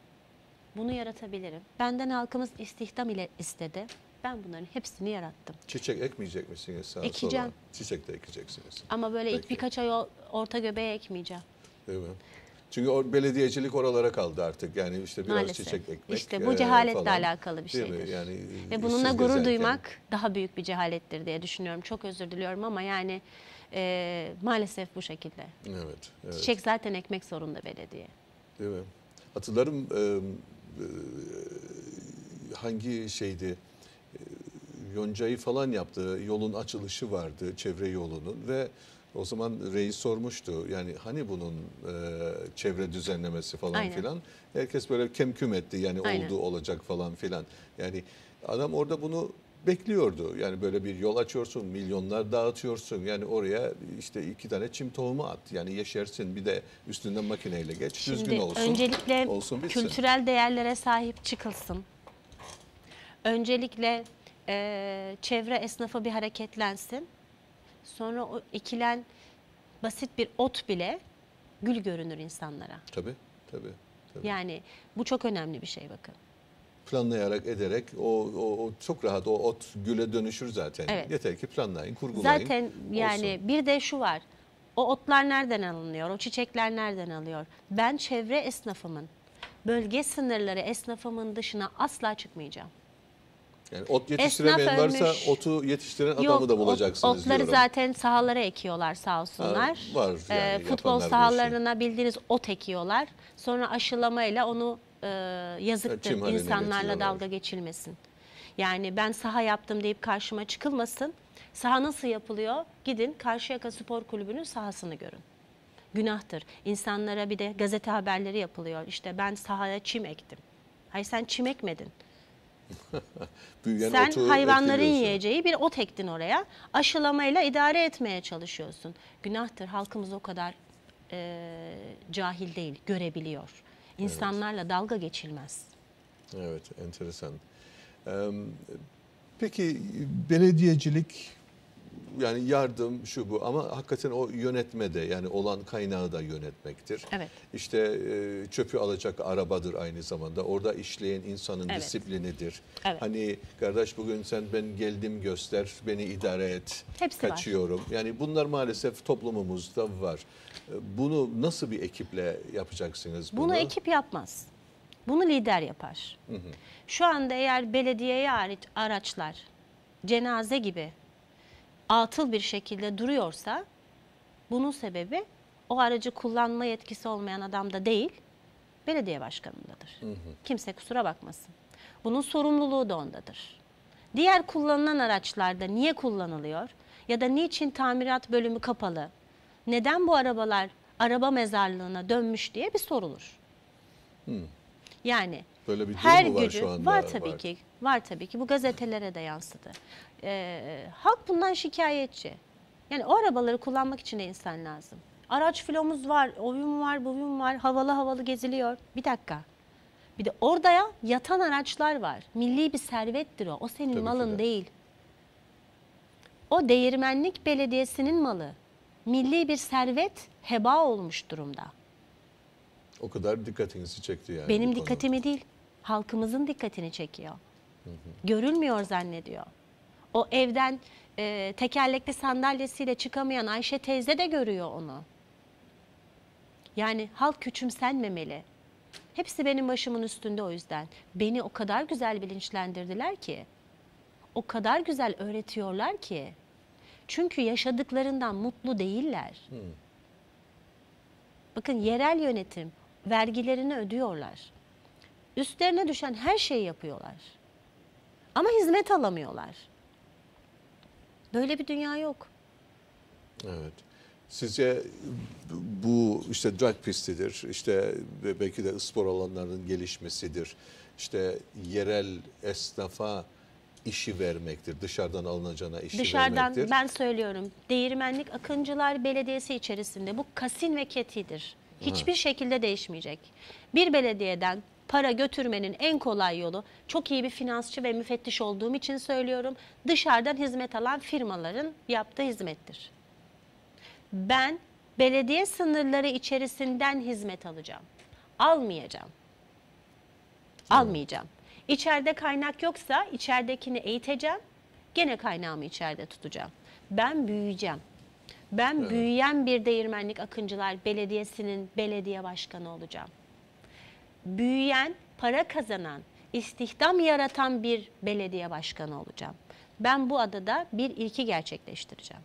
Bunu yaratabilirim. Benden halkımız istihdam ile istedi. Ben bunların hepsini yarattım. Çiçek ekmeyecek misiniz sağa Ekeceğim. sola? Çiçek de ekeceksiniz. Ama böyle Peki. ilk birkaç ay orta göbeğe ekmeyeceğim. Değil mi? Çünkü o belediyecilik oralara kaldı artık. Yani işte biraz Maalesef. çiçek ekmek İşte bu cehaletle falan. alakalı bir şeydir. Yani ve bununla gurur gezerken... duymak daha büyük bir cehalettir diye düşünüyorum. Çok özür diliyorum ama yani e, maalesef bu şekilde. Evet, evet. Çiçek zaten ekmek zorunda belediye. Değil mi? Hatırlarım e, e, hangi şeydi? Yonca'yı falan yaptı. Yolun açılışı vardı, çevre yolunun ve o zaman reis sormuştu. Yani hani bunun e, çevre düzenlemesi falan Aynen. filan. Herkes böyle kemküm etti. Yani Aynen. oldu olacak falan filan. Yani adam orada bunu bekliyordu. Yani böyle bir yol açıyorsun, milyonlar dağıtıyorsun. Yani oraya işte iki tane çim tohumu at. Yani yeşersin, bir de üstünden makineyle geç, Şimdi düzgün olsun. öncelikle olsun bitsin. kültürel değerlere sahip çıkılsın. Öncelikle e, çevre esnafı bir hareketlensin. Sonra o ekilen basit bir ot bile gül görünür insanlara. Tabii, tabii. tabii. Yani bu çok önemli bir şey bakın. Planlayarak ederek o, o, o çok rahat o ot güle dönüşür zaten. Evet. Yeter ki planlayın, kurgulayın. Zaten yani olsun. bir de şu var. O otlar nereden alınıyor? O çiçekler nereden alıyor? Ben çevre esnafımın, bölge sınırları esnafımın dışına asla çıkmayacağım. Yani ot yetiştiremeyen varsa ölmüş. otu yetiştiren adamı Yok, da ot- bulacaksınız otları diyorum. zaten sahalara ekiyorlar sağ olsunlar. Ha, var yani Ee, futbol yapanlar bu işi. sahalarına bildiğiniz ot ekiyorlar. Sonra aşılamayla onu e, yazıktır çim haline insanlarla getiriyorlar. dalga geçilmesin. Yani ben saha yaptım deyip karşıma çıkılmasın. Saha nasıl yapılıyor? Gidin Karşıyaka Spor Kulübü'nün sahasını görün. Günahtır. İnsanlara bir de gazete haberleri yapılıyor. İşte ben sahaya çim ektim. Hayır, sen çim ekmedin. Büyüyen Sen otu hayvanların etkiliyorsun. yiyeceği bir ot ektin oraya. Aşılamayla idare etmeye çalışıyorsun. Günahtır. Halkımız o kadar e, cahil değil, görebiliyor. İnsanlarla dalga geçilmez. Evet, enteresan. Ee, peki belediyecilik yani yardım şu bu ama hakikaten o yönetmede yani olan kaynağı da yönetmektir. Evet. İşte e, çöpü alacak arabadır aynı zamanda. Orada işleyen insanın Evet. disiplinidir. Evet. Hani kardeş bugün sen ben geldim göster, beni idare et, Hepsi var. kaçıyorum. Yani bunlar maalesef toplumumuzda var. E, Bunu nasıl bir ekiple yapacaksınız bunu? Bunu ekip yapmaz. Bunu lider yapar. Hı hı. Şu anda eğer belediyeye ait araçlar cenaze gibi atıl bir şekilde duruyorsa bunun sebebi o aracı kullanma yetkisi olmayan adamda değil, belediye başkanındadır. Hı hı. Kimse kusura bakmasın. Bunun sorumluluğu da ondadır. Diğer kullanılan araçlarda niye kullanılıyor ya da niçin tamirat bölümü kapalı? Neden bu arabalar araba mezarlığına dönmüş diye bir sorulur. Hı. Yani böyle bir durum her mu var gücü şu anda? var tabii var. ki. Var tabii ki. Bu gazetelere de yansıdı. Ee, halk bundan şikayetçi. Yani o arabaları kullanmak için de insan lazım. Araç filomuz var, oyun var, buyun var, havalı havalı geziliyor. Bir dakika. Bir de orada ya yatan araçlar var. Milli bir servettir o. O senin Tabii malın ki de. değil. O Değirmenlik Belediyesi'nin malı. Milli bir servet heba olmuş durumda. O kadar dikkatinizi çekti yani. Benim bu konu. dikkatimi değil, halkımızın dikkatini çekiyor. Hı hı. Görülmüyor zannediyor. O evden e, tekerlekli sandalyesiyle çıkamayan Ayşe teyze de görüyor onu. Yani halk küçümsenmemeli. Hepsi benim başımın üstünde o yüzden. Beni o kadar güzel bilinçlendirdiler ki, o kadar güzel öğretiyorlar ki. Çünkü yaşadıklarından mutlu değiller. Hı. Bakın yerel yönetim vergilerini ödüyorlar. Üstlerine düşen her şeyi yapıyorlar. Ama hizmet alamıyorlar. Böyle bir dünya yok. Evet. Sizce bu işte drag pistidir, işte belki de spor alanlarının gelişmesidir, işte yerel esnafa işi vermektir, dışarıdan alınacağına işi Dışarıdan vermektir. ben söylüyorum, Değirmenlik Akıncılar Belediyesi içerisinde bu kasin ve ketidir. Hiçbir ha. şekilde değişmeyecek. Bir belediyeden para götürmenin en kolay yolu, çok iyi bir finansçı ve müfettiş olduğum için söylüyorum, dışarıdan hizmet alan firmaların yaptığı hizmettir. Ben belediye sınırları içerisinden hizmet alacağım. Almayacağım. Almayacağım. İçeride kaynak yoksa içeridekini eğiteceğim. Gene kaynağımı içeride tutacağım. Ben büyüyeceğim. Ben evet. büyüyen bir Değirmenlik Akıncılar Belediyesi'nin belediye başkanı olacağım. Büyüyen, para kazanan, istihdam yaratan bir belediye başkanı olacağım. Ben bu adada bir ilki gerçekleştireceğim.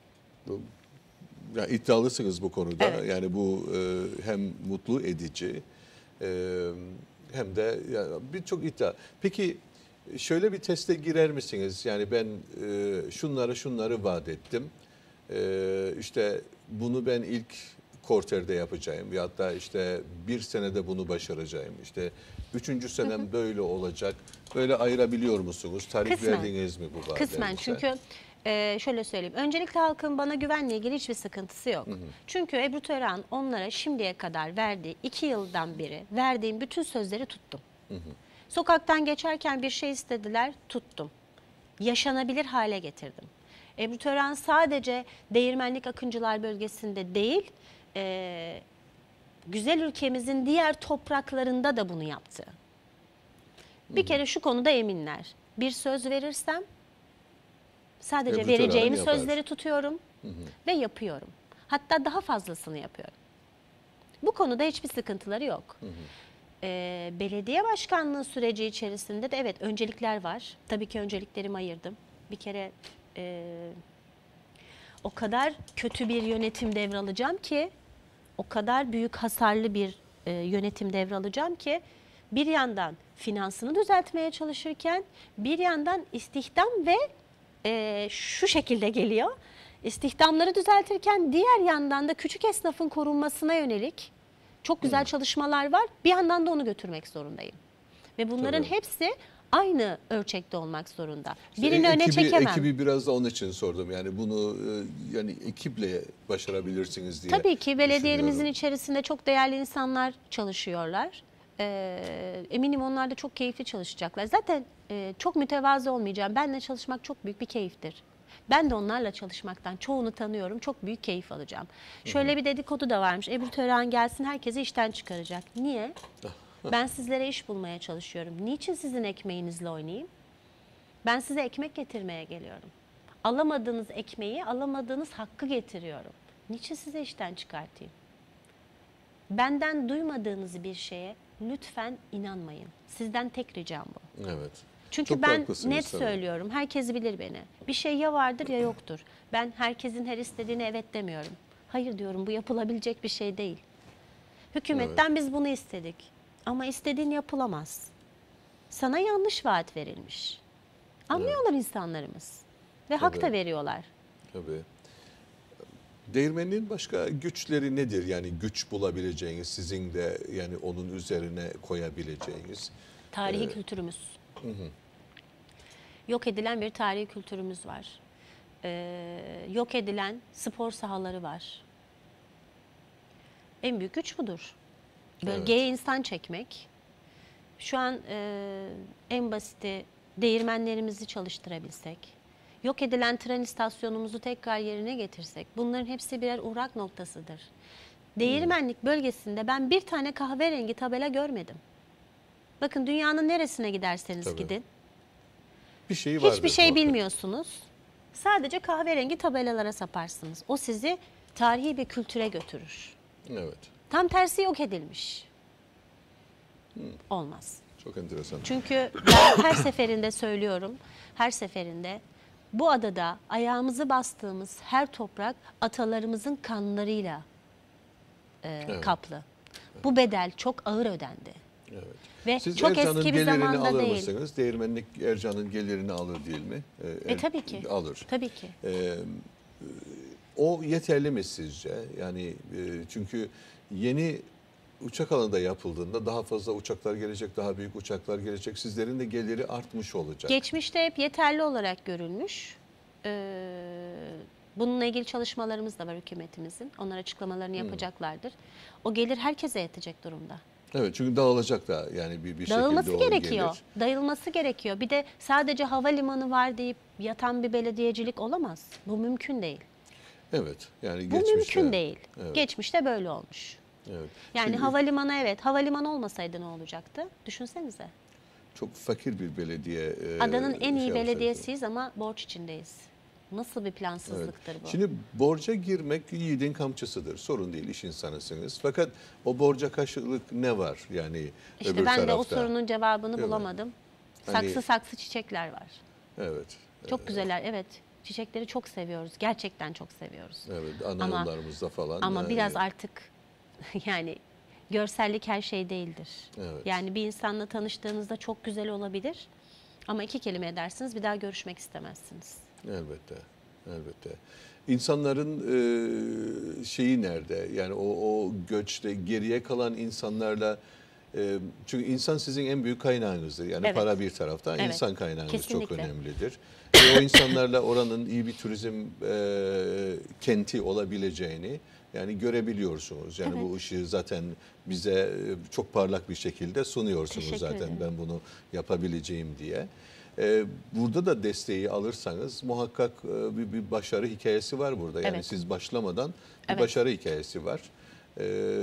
Ya, iddialısınız bu konuda. Evet. Yani bu e, hem mutlu edici e, hem de yani birçok iddia. Peki şöyle bir teste girer misiniz? Yani ben e, şunları şunları vaat ettim. E, işte bunu ben ilk Korter'de yapacağım ya da işte bir senede bunu başaracağım. İşte üçüncü senem böyle olacak. Böyle ayırabiliyor musunuz? Tarih Kısmen. verdiniz mi bu vaatlerinize? Kısmen çünkü e, şöyle söyleyeyim. Öncelikle halkın bana güvenle ilgili hiçbir sıkıntısı yok. Hı hı. Çünkü Ebru Tören onlara şimdiye kadar verdiği iki yıldan beri verdiğim bütün sözleri tuttum. Hı hı. Sokaktan geçerken bir şey istediler, tuttum. Yaşanabilir hale getirdim. Ebru Tören sadece Değirmenlik Akıncılar bölgesinde değil, e, güzel ülkemizin diğer topraklarında da bunu yaptı. Bir kere şu konuda eminler. Bir söz verirsem sadece Ebru vereceğim Tören yapar. sözleri tutuyorum hı hı. ve yapıyorum. Hatta daha fazlasını yapıyorum. Bu konuda hiçbir sıkıntıları yok. Hı hı. Ee, belediye başkanlığı süreci içerisinde de evet öncelikler var. Tabii ki önceliklerimi ayırdım. Bir kere e, o kadar kötü bir yönetim devralacağım ki, o kadar büyük hasarlı bir e, yönetim devralacağım ki, bir yandan finansını düzeltmeye çalışırken bir yandan istihdam ve e, şu şekilde geliyor. İstihdamları düzeltirken diğer yandan da küçük esnafın korunmasına yönelik çok güzel hmm. çalışmalar var. Bir yandan da onu götürmek zorundayım. Ve bunların Tabii. hepsi aynı ölçekte olmak zorunda. Birini işte öne ekibi, çekemem. Ekibi biraz da onun için sordum. Yani bunu yani ekiple başarabilirsiniz diye. Tabii ki belediyemizin içerisinde çok değerli insanlar çalışıyorlar. Ee, eminim onlar da çok keyifli çalışacaklar. Zaten e, çok mütevazı olmayacağım. Benle çalışmak çok büyük bir keyiftir. Ben de onlarla çalışmaktan çoğunu tanıyorum. Çok büyük keyif alacağım. Şöyle bir dedikodu da varmış. Ebru Tören gelsin herkesi işten çıkaracak. Niye? Ben sizlere iş bulmaya çalışıyorum. Niçin sizin ekmeğinizle oynayayım? Ben size ekmek getirmeye geliyorum. Alamadığınız ekmeği, alamadığınız hakkı getiriyorum. Niçin size işten çıkartayım? Benden duymadığınız bir şeye lütfen inanmayın. Sizden tek ricam bu. Evet. Çünkü Çok ben haklısınız net tabii. söylüyorum. Herkes bilir beni. Bir şey ya vardır ya yoktur. Ben herkesin her istediğine evet demiyorum. Hayır diyorum, bu yapılabilecek bir şey değil. Hükümetten evet. biz bunu istedik. Ama istediğin yapılamaz. Sana yanlış vaat verilmiş. Anlıyorlar evet. insanlarımız. Ve Tabii. hak da veriyorlar. Tabii. Değirmenin başka güçleri nedir? Yani güç bulabileceğiniz, sizin de yani onun üzerine koyabileceğiniz. Tarihi ee, kültürümüz. Hı hı. Yok edilen bir tarihi kültürümüz var. Ee, yok edilen spor sahaları var. En büyük güç budur. Bölgeye evet. insan çekmek. Şu an e, en basiti değirmenlerimizi çalıştırabilsek, yok edilen tren istasyonumuzu tekrar yerine getirsek, bunların hepsi birer uğrak noktasıdır. Değirmenlik hmm. bölgesinde ben bir tane kahverengi tabela görmedim. Bakın dünyanın neresine giderseniz Tabii. gidin. Bir şey vardır, hiçbir şey muhakkak. bilmiyorsunuz. Sadece kahverengi tabelalara saparsınız. O sizi tarihi bir kültüre götürür. Evet. Tam tersi yok edilmiş. Hmm. Olmaz. Çok enteresan. Çünkü ben her seferinde söylüyorum, her seferinde bu adada ayağımızı bastığımız her toprak atalarımızın kanlarıyla e, evet. kaplı. Evet. Bu bedel çok ağır ödendi. Evet. Ve Siz çok Ercan'ın eski bir zamanda alır değil. mısınız? Değirmenlik Ercan'ın gelirini alır değil mi? Ee, e tabii ki. Alır. Tabii ki. Ee, o yeterli mi sizce? Yani e, çünkü yeni uçak alanında yapıldığında daha fazla uçaklar gelecek, daha büyük uçaklar gelecek. Sizlerin de geliri artmış olacak. Geçmişte hep yeterli olarak görülmüş. Ee, bununla ilgili çalışmalarımız da var hükümetimizin. Onlar açıklamalarını yapacaklardır. Hmm. O gelir herkese yetecek durumda. Evet, çünkü dağılacak da yani bir, bir Dağılması şekilde gerekiyor. Gelir. Dağılması gerekiyor. Bir de sadece havalimanı var deyip yatan bir belediyecilik olamaz. Bu mümkün değil. Evet. Yani Bu geçmişte, mümkün değil. Evet. Geçmişte böyle olmuş. Evet. Yani Şimdi, havalimanı evet. Havalimanı olmasaydı ne olacaktı? Düşünsenize. Çok fakir bir belediye. E, Adanın en iyi şey belediyesiyiz ama borç içindeyiz. Nasıl bir plansızlıktır evet. bu? Şimdi borca girmek yiğidin kamçısıdır. Sorun değil, iş insanısınız. Fakat o borca karşılık ne var yani İşte öbür ben tarafta? de o sorunun cevabını Değil bulamadım. Mi? Saksı hani, saksı çiçekler var. Evet. Çok evet. güzeller, evet. Çiçekleri çok seviyoruz. Gerçekten çok seviyoruz. Evet, ana ama, yollarımızda falan. Ama yani. biraz artık yani görsellik her şey değildir. Evet. Yani bir insanla tanıştığınızda çok güzel olabilir. Ama iki kelime edersiniz, bir daha görüşmek istemezsiniz. Elbette. Elbette. İnsanların e, şeyi nerede? Yani o, o göçte geriye kalan insanlarla, e, çünkü insan sizin en büyük kaynağınızdır. Yani Evet. para bir taraftan, Evet. insan kaynağınız çok Kesinlikle. önemlidir. Ve o insanlarla oranın iyi bir turizm e, kenti olabileceğini yani görebiliyorsunuz. Yani Evet. bu ışığı zaten bize e, çok parlak bir şekilde sunuyorsunuz Teşekkür zaten, ederim. ben bunu yapabileceğim diye. Ee, burada da desteği alırsanız muhakkak e, bir, bir başarı hikayesi var burada. Yani Evet. siz başlamadan bir Evet. başarı hikayesi var. Ee,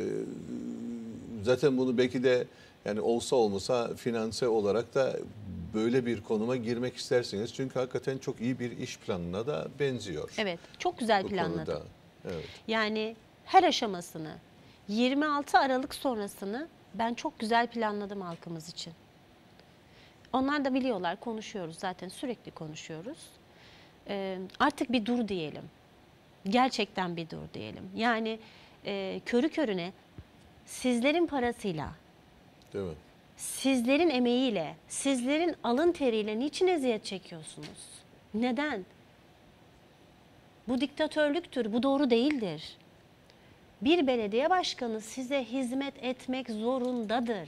zaten bunu belki de yani olsa olmasa finanse olarak da böyle bir konuma girmek istersiniz. Çünkü hakikaten çok iyi bir iş planına da benziyor. Evet, çok güzel Bu planladım. konuda. Evet. Yani her aşamasını, yirmi altı Aralık sonrasını ben çok güzel planladım halkımız için. Onlar da biliyorlar, konuşuyoruz zaten, sürekli konuşuyoruz. Ee, artık bir dur diyelim. Gerçekten bir dur diyelim. Yani e, körü körüne sizlerin parasıyla, Değil mi? sizlerin emeğiyle, sizlerin alın teriyle niçin eziyet çekiyorsunuz? Neden? Bu diktatörlüktür, bu doğru değildir. Bir belediye başkanı size hizmet etmek zorundadır.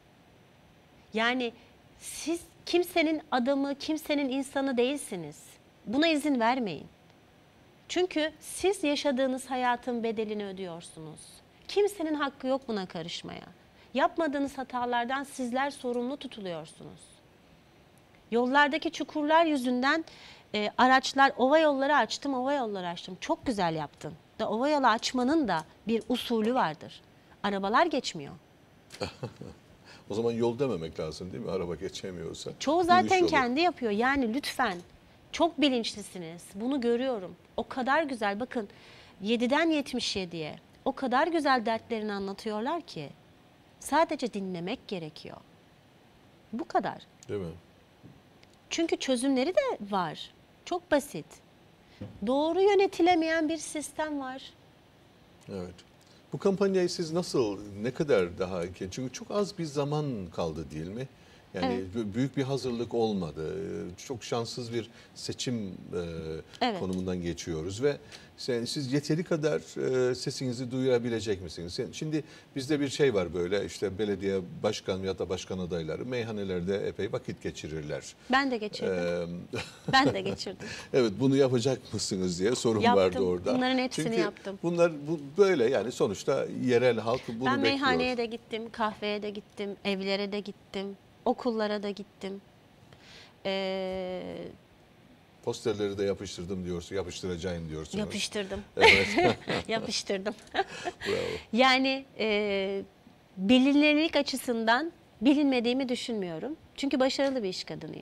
Yani siz kimsenin adamı, kimsenin insanı değilsiniz. Buna izin vermeyin. Çünkü siz yaşadığınız hayatın bedelini ödüyorsunuz. Kimsenin hakkı yok buna karışmaya. Yapmadığınız hatalardan sizler sorumlu tutuluyorsunuz. Yollardaki çukurlar yüzünden e, araçlar, ova yolları açtım, ova yolları açtım. Çok güzel yaptın. Da ova yolu açmanın da bir usulü vardır. Arabalar geçmiyor. O zaman yol dememek lazım değil mi? Araba geçemiyorsa. Çoğu Yürüyüş zaten yolu. kendi yapıyor. Yani lütfen, çok bilinçlisiniz. Bunu görüyorum. O kadar güzel, bakın yediden yetmiş yediye o kadar güzel dertlerini anlatıyorlar ki sadece dinlemek gerekiyor. Bu kadar. Değil mi? Çünkü çözümleri de var. Çok basit. Doğru yönetilemeyen bir sistem var. Evet. Bu kampanyayı siz nasıl, ne kadar daha, çünkü çok az bir zaman kaldı değil mi? Yani Evet. büyük bir hazırlık olmadı. Çok şanssız bir seçim e, Evet. konumundan geçiyoruz ve sen, siz yeteri kadar e, sesinizi duyurabilecek misiniz? Sen- Şimdi bizde bir şey var böyle, işte belediye başkan ya da başkan adayları meyhanelerde epey vakit geçirirler. Ben de geçirdim. Ee, Ben de geçirdim. Evet, bunu yapacak mısınız diye sorun Yaptım. vardı orada. Bunların hepsini Çünkü yaptım. bunlar bu, böyle yani sonuçta yerel halk bunu Ben bekliyor. meyhaneye de gittim, kahveye de gittim, evlere de gittim, okullara da gittim. Ee, Posterleri de yapıştırdım diyorsun, yapıştıracağım diyorsunuz. yapıştırdım. Evet, Yapıştırdım. bravo. Yani e, bilinirlik açısından bilinmediğimi düşünmüyorum. Çünkü başarılı bir iş kadınıyım.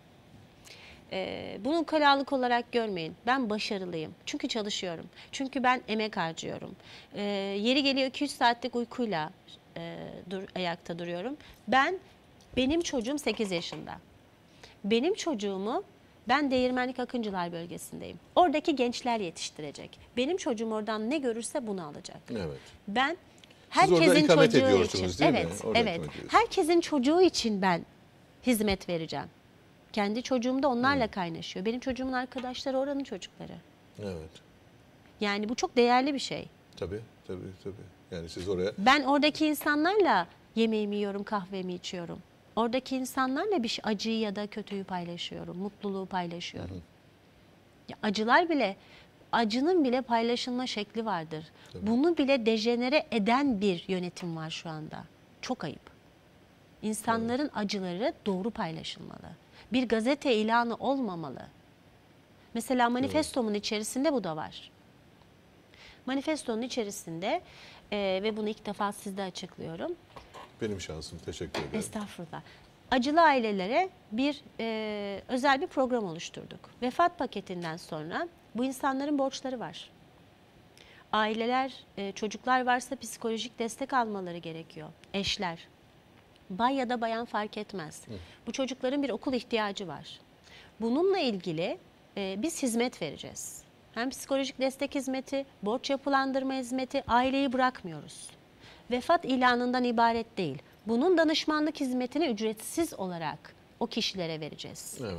E, bunu ukalalık olarak görmeyin. Ben başarılıyım. Çünkü çalışıyorum. Çünkü ben emek harcıyorum. E, yeri geliyor iki üç saatlik uykuyla e, dur, ayakta duruyorum. Ben, benim çocuğum sekiz yaşında. Benim çocuğumu ben Değirmenlik Akıncılar bölgesindeyim. Oradaki gençler yetiştirecek. Benim çocuğum oradan ne görürse bunu alacak. Evet. Ben Siz orada herkesin ikamet çocuğu ediyorsunuz, için, değil mi? evet, Orada evet. ikamet ediyorsunuz. Herkesin çocuğu için ben hizmet vereceğim. Kendi çocuğum da onlarla kaynaşıyor. Benim çocuğumun arkadaşları oranın çocukları. Evet. Yani bu çok değerli bir şey. Tabii, tabii, tabii. Yani siz oraya Ben oradaki insanlarla yemeğimi yiyorum, kahvemi içiyorum. Oradaki insanlarla bir şey, acıyı ya da kötüyü paylaşıyorum, mutluluğu paylaşıyorum. Ya acılar bile, acının bile paylaşılma şekli vardır. Tabii. Bunu bile dejenere eden bir yönetim var şu anda. Çok ayıp. İnsanların acıları doğru paylaşılmalı. Bir gazete ilanı olmamalı. Mesela manifestomun içerisinde bu da var. Manifestonun içerisinde e, ve bunu ilk defa sizde açıklıyorum. benim şansım, teşekkür ederim. Estağfurullah. Acılı ailelere bir e, özel bir program oluşturduk. Vefat paketinden sonra bu insanların borçları var. Aileler, e, çocuklar varsa psikolojik destek almaları gerekiyor. Eşler, bay ya da bayan fark etmez. Bu çocukların bir okul ihtiyacı var. Bununla ilgili e, biz hizmet vereceğiz. Hem psikolojik destek hizmeti, borç yapılandırma hizmeti, aileyi bırakmıyoruz. Vefat ilanından ibaret değil. Bunun danışmanlık hizmetini ücretsiz olarak o kişilere vereceğiz. Evet.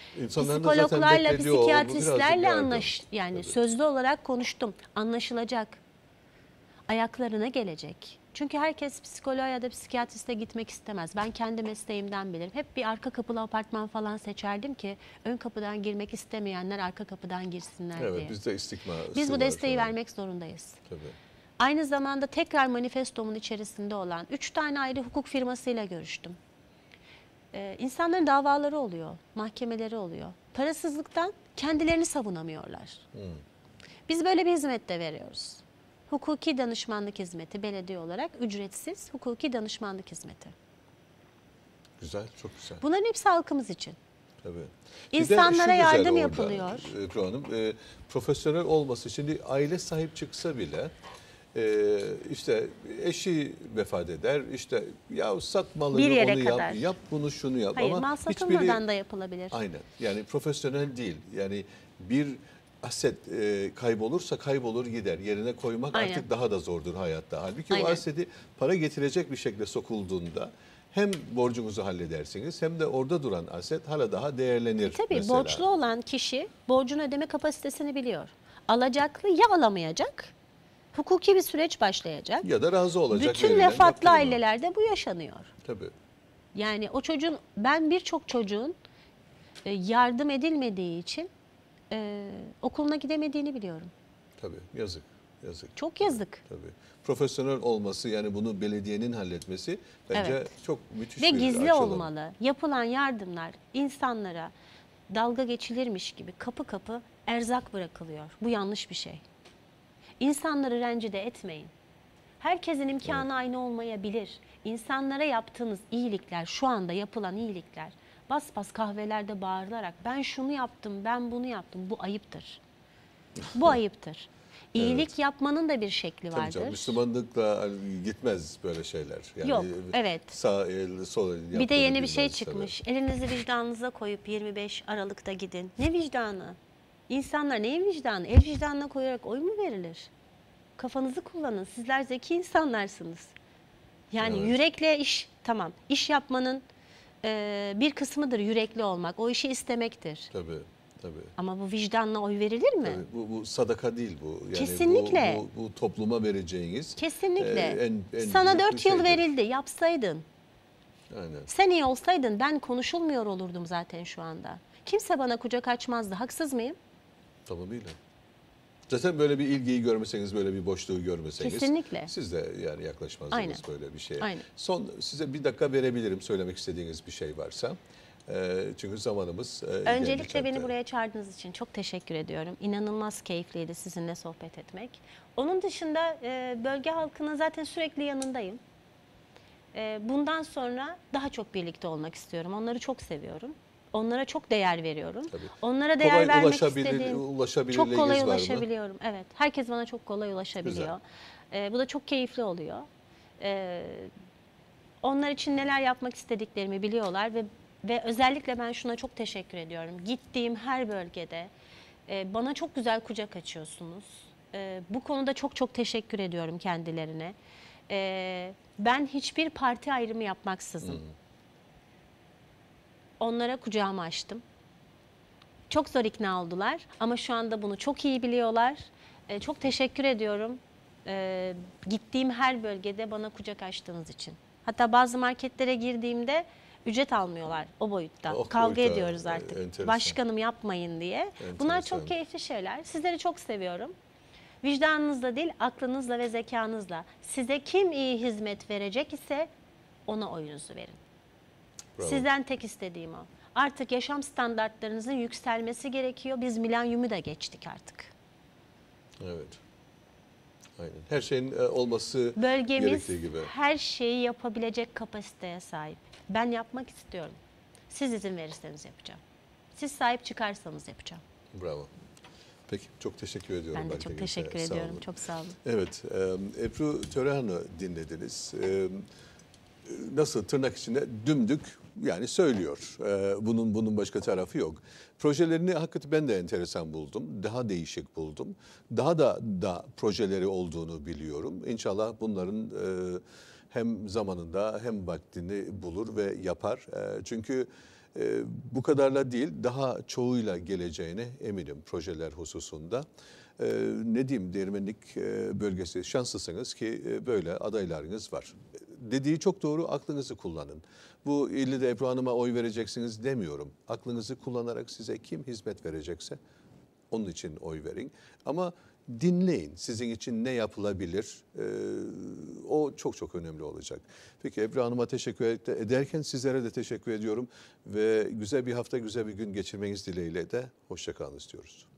İnsanların da zaten Psikologlarla, beklediği o, bu birazcık psikiyatristlerle yardım. anlaş yani Tabii. sözlü olarak konuştum. Anlaşılacak. Ayaklarına gelecek. Çünkü herkes psikoloğa ya da psikiyatriste gitmek istemez. Ben kendi mesleğimden bilirim. Hep bir arka kapılı apartman falan seçerdim ki ön kapıdan girmek istemeyenler arka kapıdan girsinler Evet, diye. bizde istikması Biz bu var desteği şu an. vermek zorundayız. Tabii. Aynı zamanda tekrar manifestomun içerisinde olan üç tane ayrı hukuk firmasıyla görüştüm. Ee, insanların davaları oluyor, mahkemeleri oluyor. Parasızlıktan kendilerini savunamıyorlar. Hmm. Biz böyle bir hizmet de veriyoruz. Hukuki danışmanlık hizmeti belediye olarak ücretsiz hukuki danışmanlık hizmeti. Güzel, çok güzel. Bunların hepsi halkımız için. Tabii. Bir de şu İnsanlara güzel yardım orada, yapılıyor. Ebru Hanım, e, profesyonel olması, şimdi aile sahip çıksa bile e, işte eşi vefat eder, işte ya sat malını, Bir yere onu kadar. yap, yap bunu şunu yap. Hayır, Ama mal hiçbiri, satılmadan da yapılabilir. aynen, yani profesyonel değil. Yani bir aset e, kaybolursa kaybolur gider. Yerine koymak Aynen. artık daha da zordur hayatta. Halbuki Aynen. o aseti para getirecek bir şekilde sokulduğunda hem borcunuzu halledersiniz hem de orada duran aset hala daha değerlenir. Tabii mesela. borçlu olan kişi borcunu ödeme kapasitesini biliyor. Alacaklı ya alamayacak, hukuki bir süreç başlayacak. Ya da razı olacak. Bütün verilen vefatlı yaptırıma. ailelerde bu yaşanıyor. Tabii. Yani o çocuğun, ben birçok çocuğun e, yardım edilmediği için e, okuluna gidemediğini biliyorum. Tabii. Yazık. Yazık. Çok yazık. Tabii. Profesyonel olması, yani bunu belediyenin halletmesi bence Evet. çok müthiş Ve bir gizli açılım. olmalı. Yapılan yardımlar insanlara dalga geçilirmiş gibi kapı kapı erzak bırakılıyor. Bu yanlış bir şey. İnsanları rencide etmeyin. Herkesin imkanı aynı olmayabilir. İnsanlara yaptığınız iyilikler, şu anda yapılan iyilikler, bas bas kahvelerde bağırılarak ben şunu yaptım, ben bunu yaptım, bu ayıptır. Bu ayıptır. İyilik yapmanın da bir şekli Tabii vardır. canım, Müslümanlıkla gitmez böyle şeyler. Yani Yok, evet. Sağ el, sol el Bir de yeni bir şey yaptığını çıkmış. Elinizi vicdanınıza koyup yirmi beş Aralık'ta gidin. Ne vicdanı? İnsanlar neyin vicdanı? El vicdanına koyarak oy mu verilir? Kafanızı kullanın. Sizler zeki insanlarsınız. Yani Evet. yürekle iş, tamam. İş yapmanın e, bir kısmıdır yürekli olmak. O işi istemektir. Tabii, tabii. Ama bu vicdanla oy verilir mi? Tabii, bu, bu sadaka değil bu. Yani Kesinlikle. Bu, bu, bu topluma vereceğiniz Kesinlikle. e, en, en Sana büyük bir dört yıl şeydir. verildi. Yapsaydın. Aynen. Sen iyi olsaydın ben konuşulmuyor olurdum zaten şu anda. Kimse bana kucak açmazdı. Haksız mıyım? Tamamıyla. Zaten böyle bir ilgiyi görmeseniz, böyle bir boşluğu görmeseniz Kesinlikle. siz de yani yaklaşmazdınız Aynen. böyle bir şeye. Aynen. Son size bir dakika verebilirim söylemek istediğiniz bir şey varsa. E, çünkü zamanımız e, geldi Öncelikle beni çattı. buraya çağırdığınız için çok teşekkür ediyorum. İnanılmaz keyifliydi sizinle sohbet etmek. Onun dışında e, bölge halkının zaten sürekli yanındayım. E, bundan sonra daha çok birlikte olmak istiyorum. Onları çok seviyorum. Onlara çok değer veriyorum. Tabii. Onlara değer Kolay vermek ulaşabilir, istediğim... ulaşabilirliğiniz Çok kolay var mı? ulaşabiliyorum. Evet. Herkes bana çok kolay ulaşabiliyor. E, bu da çok keyifli oluyor. E, onlar için neler yapmak istediklerimi biliyorlar ve ve özellikle ben şuna çok teşekkür ediyorum. Gittiğim her bölgede e, bana çok güzel kucak açıyorsunuz. E, bu konuda çok çok teşekkür ediyorum kendilerine. E, ben hiçbir parti ayrımı yapmaksızın onlara kucağımı açtım. Çok zor ikna oldular ama şu anda bunu çok iyi biliyorlar. E, çok teşekkür ediyorum. E, gittiğim her bölgede bana kucak açtığınız için. Hatta bazı marketlere girdiğimde ücret almıyorlar o boyutta. O Kavga boyutta, ediyoruz e, artık. enteresan. Başkanım yapmayın diye. Bunlar Enteresan. çok keyifli şeyler. Sizleri çok seviyorum. Vicdanınızla değil, aklınızla ve zekanızla size kim iyi hizmet verecek ise ona oyunuzu verin. Bravo. Sizden tek istediğim o. Artık yaşam standartlarınızın yükselmesi gerekiyor. Biz milenyumu da geçtik artık. Evet. Aynen. Her şeyin e, olması Bölgemiz gerektiği gibi. her şeyi yapabilecek kapasiteye sahip. Ben yapmak istiyorum. Siz izin verirseniz yapacağım. Siz sahip çıkarsanız yapacağım. Bravo. Peki, çok teşekkür ediyorum. Ben de çok vaktinize. teşekkür Sağ ediyorum. olun. Çok sağ olun. Evet, e, Ebru Törehan'ı dinlediniz. E, nasıl tırnak içinde dümdük yani söylüyor. E, bunun bunun başka tarafı yok. Projelerini hakikaten ben de enteresan buldum. Daha değişik buldum. Daha da da projeleri olduğunu biliyorum. İnşallah bunların e, hem zamanında hem vaktini bulur ve yapar. E, çünkü E, bu kadarla değil, daha çoğuyla geleceğine eminim projeler hususunda. E, ne diyeyim, Değirmenlik e, bölgesi şanslısınız ki e, böyle adaylarınız var. Dediği çok doğru, aklınızı kullanın. Bu ille de Ebru Hanım'a oy vereceksiniz demiyorum. Aklınızı kullanarak size kim hizmet verecekse onun için oy verin. Ama dinleyin, sizin için ne yapılabilir, ee, o çok çok önemli olacak. Peki Ebru Hanım'a teşekkür ederken sizlere de teşekkür ediyorum. Ve güzel bir hafta, güzel bir gün geçirmeniz dileğiyle de hoşça kalın istiyoruz.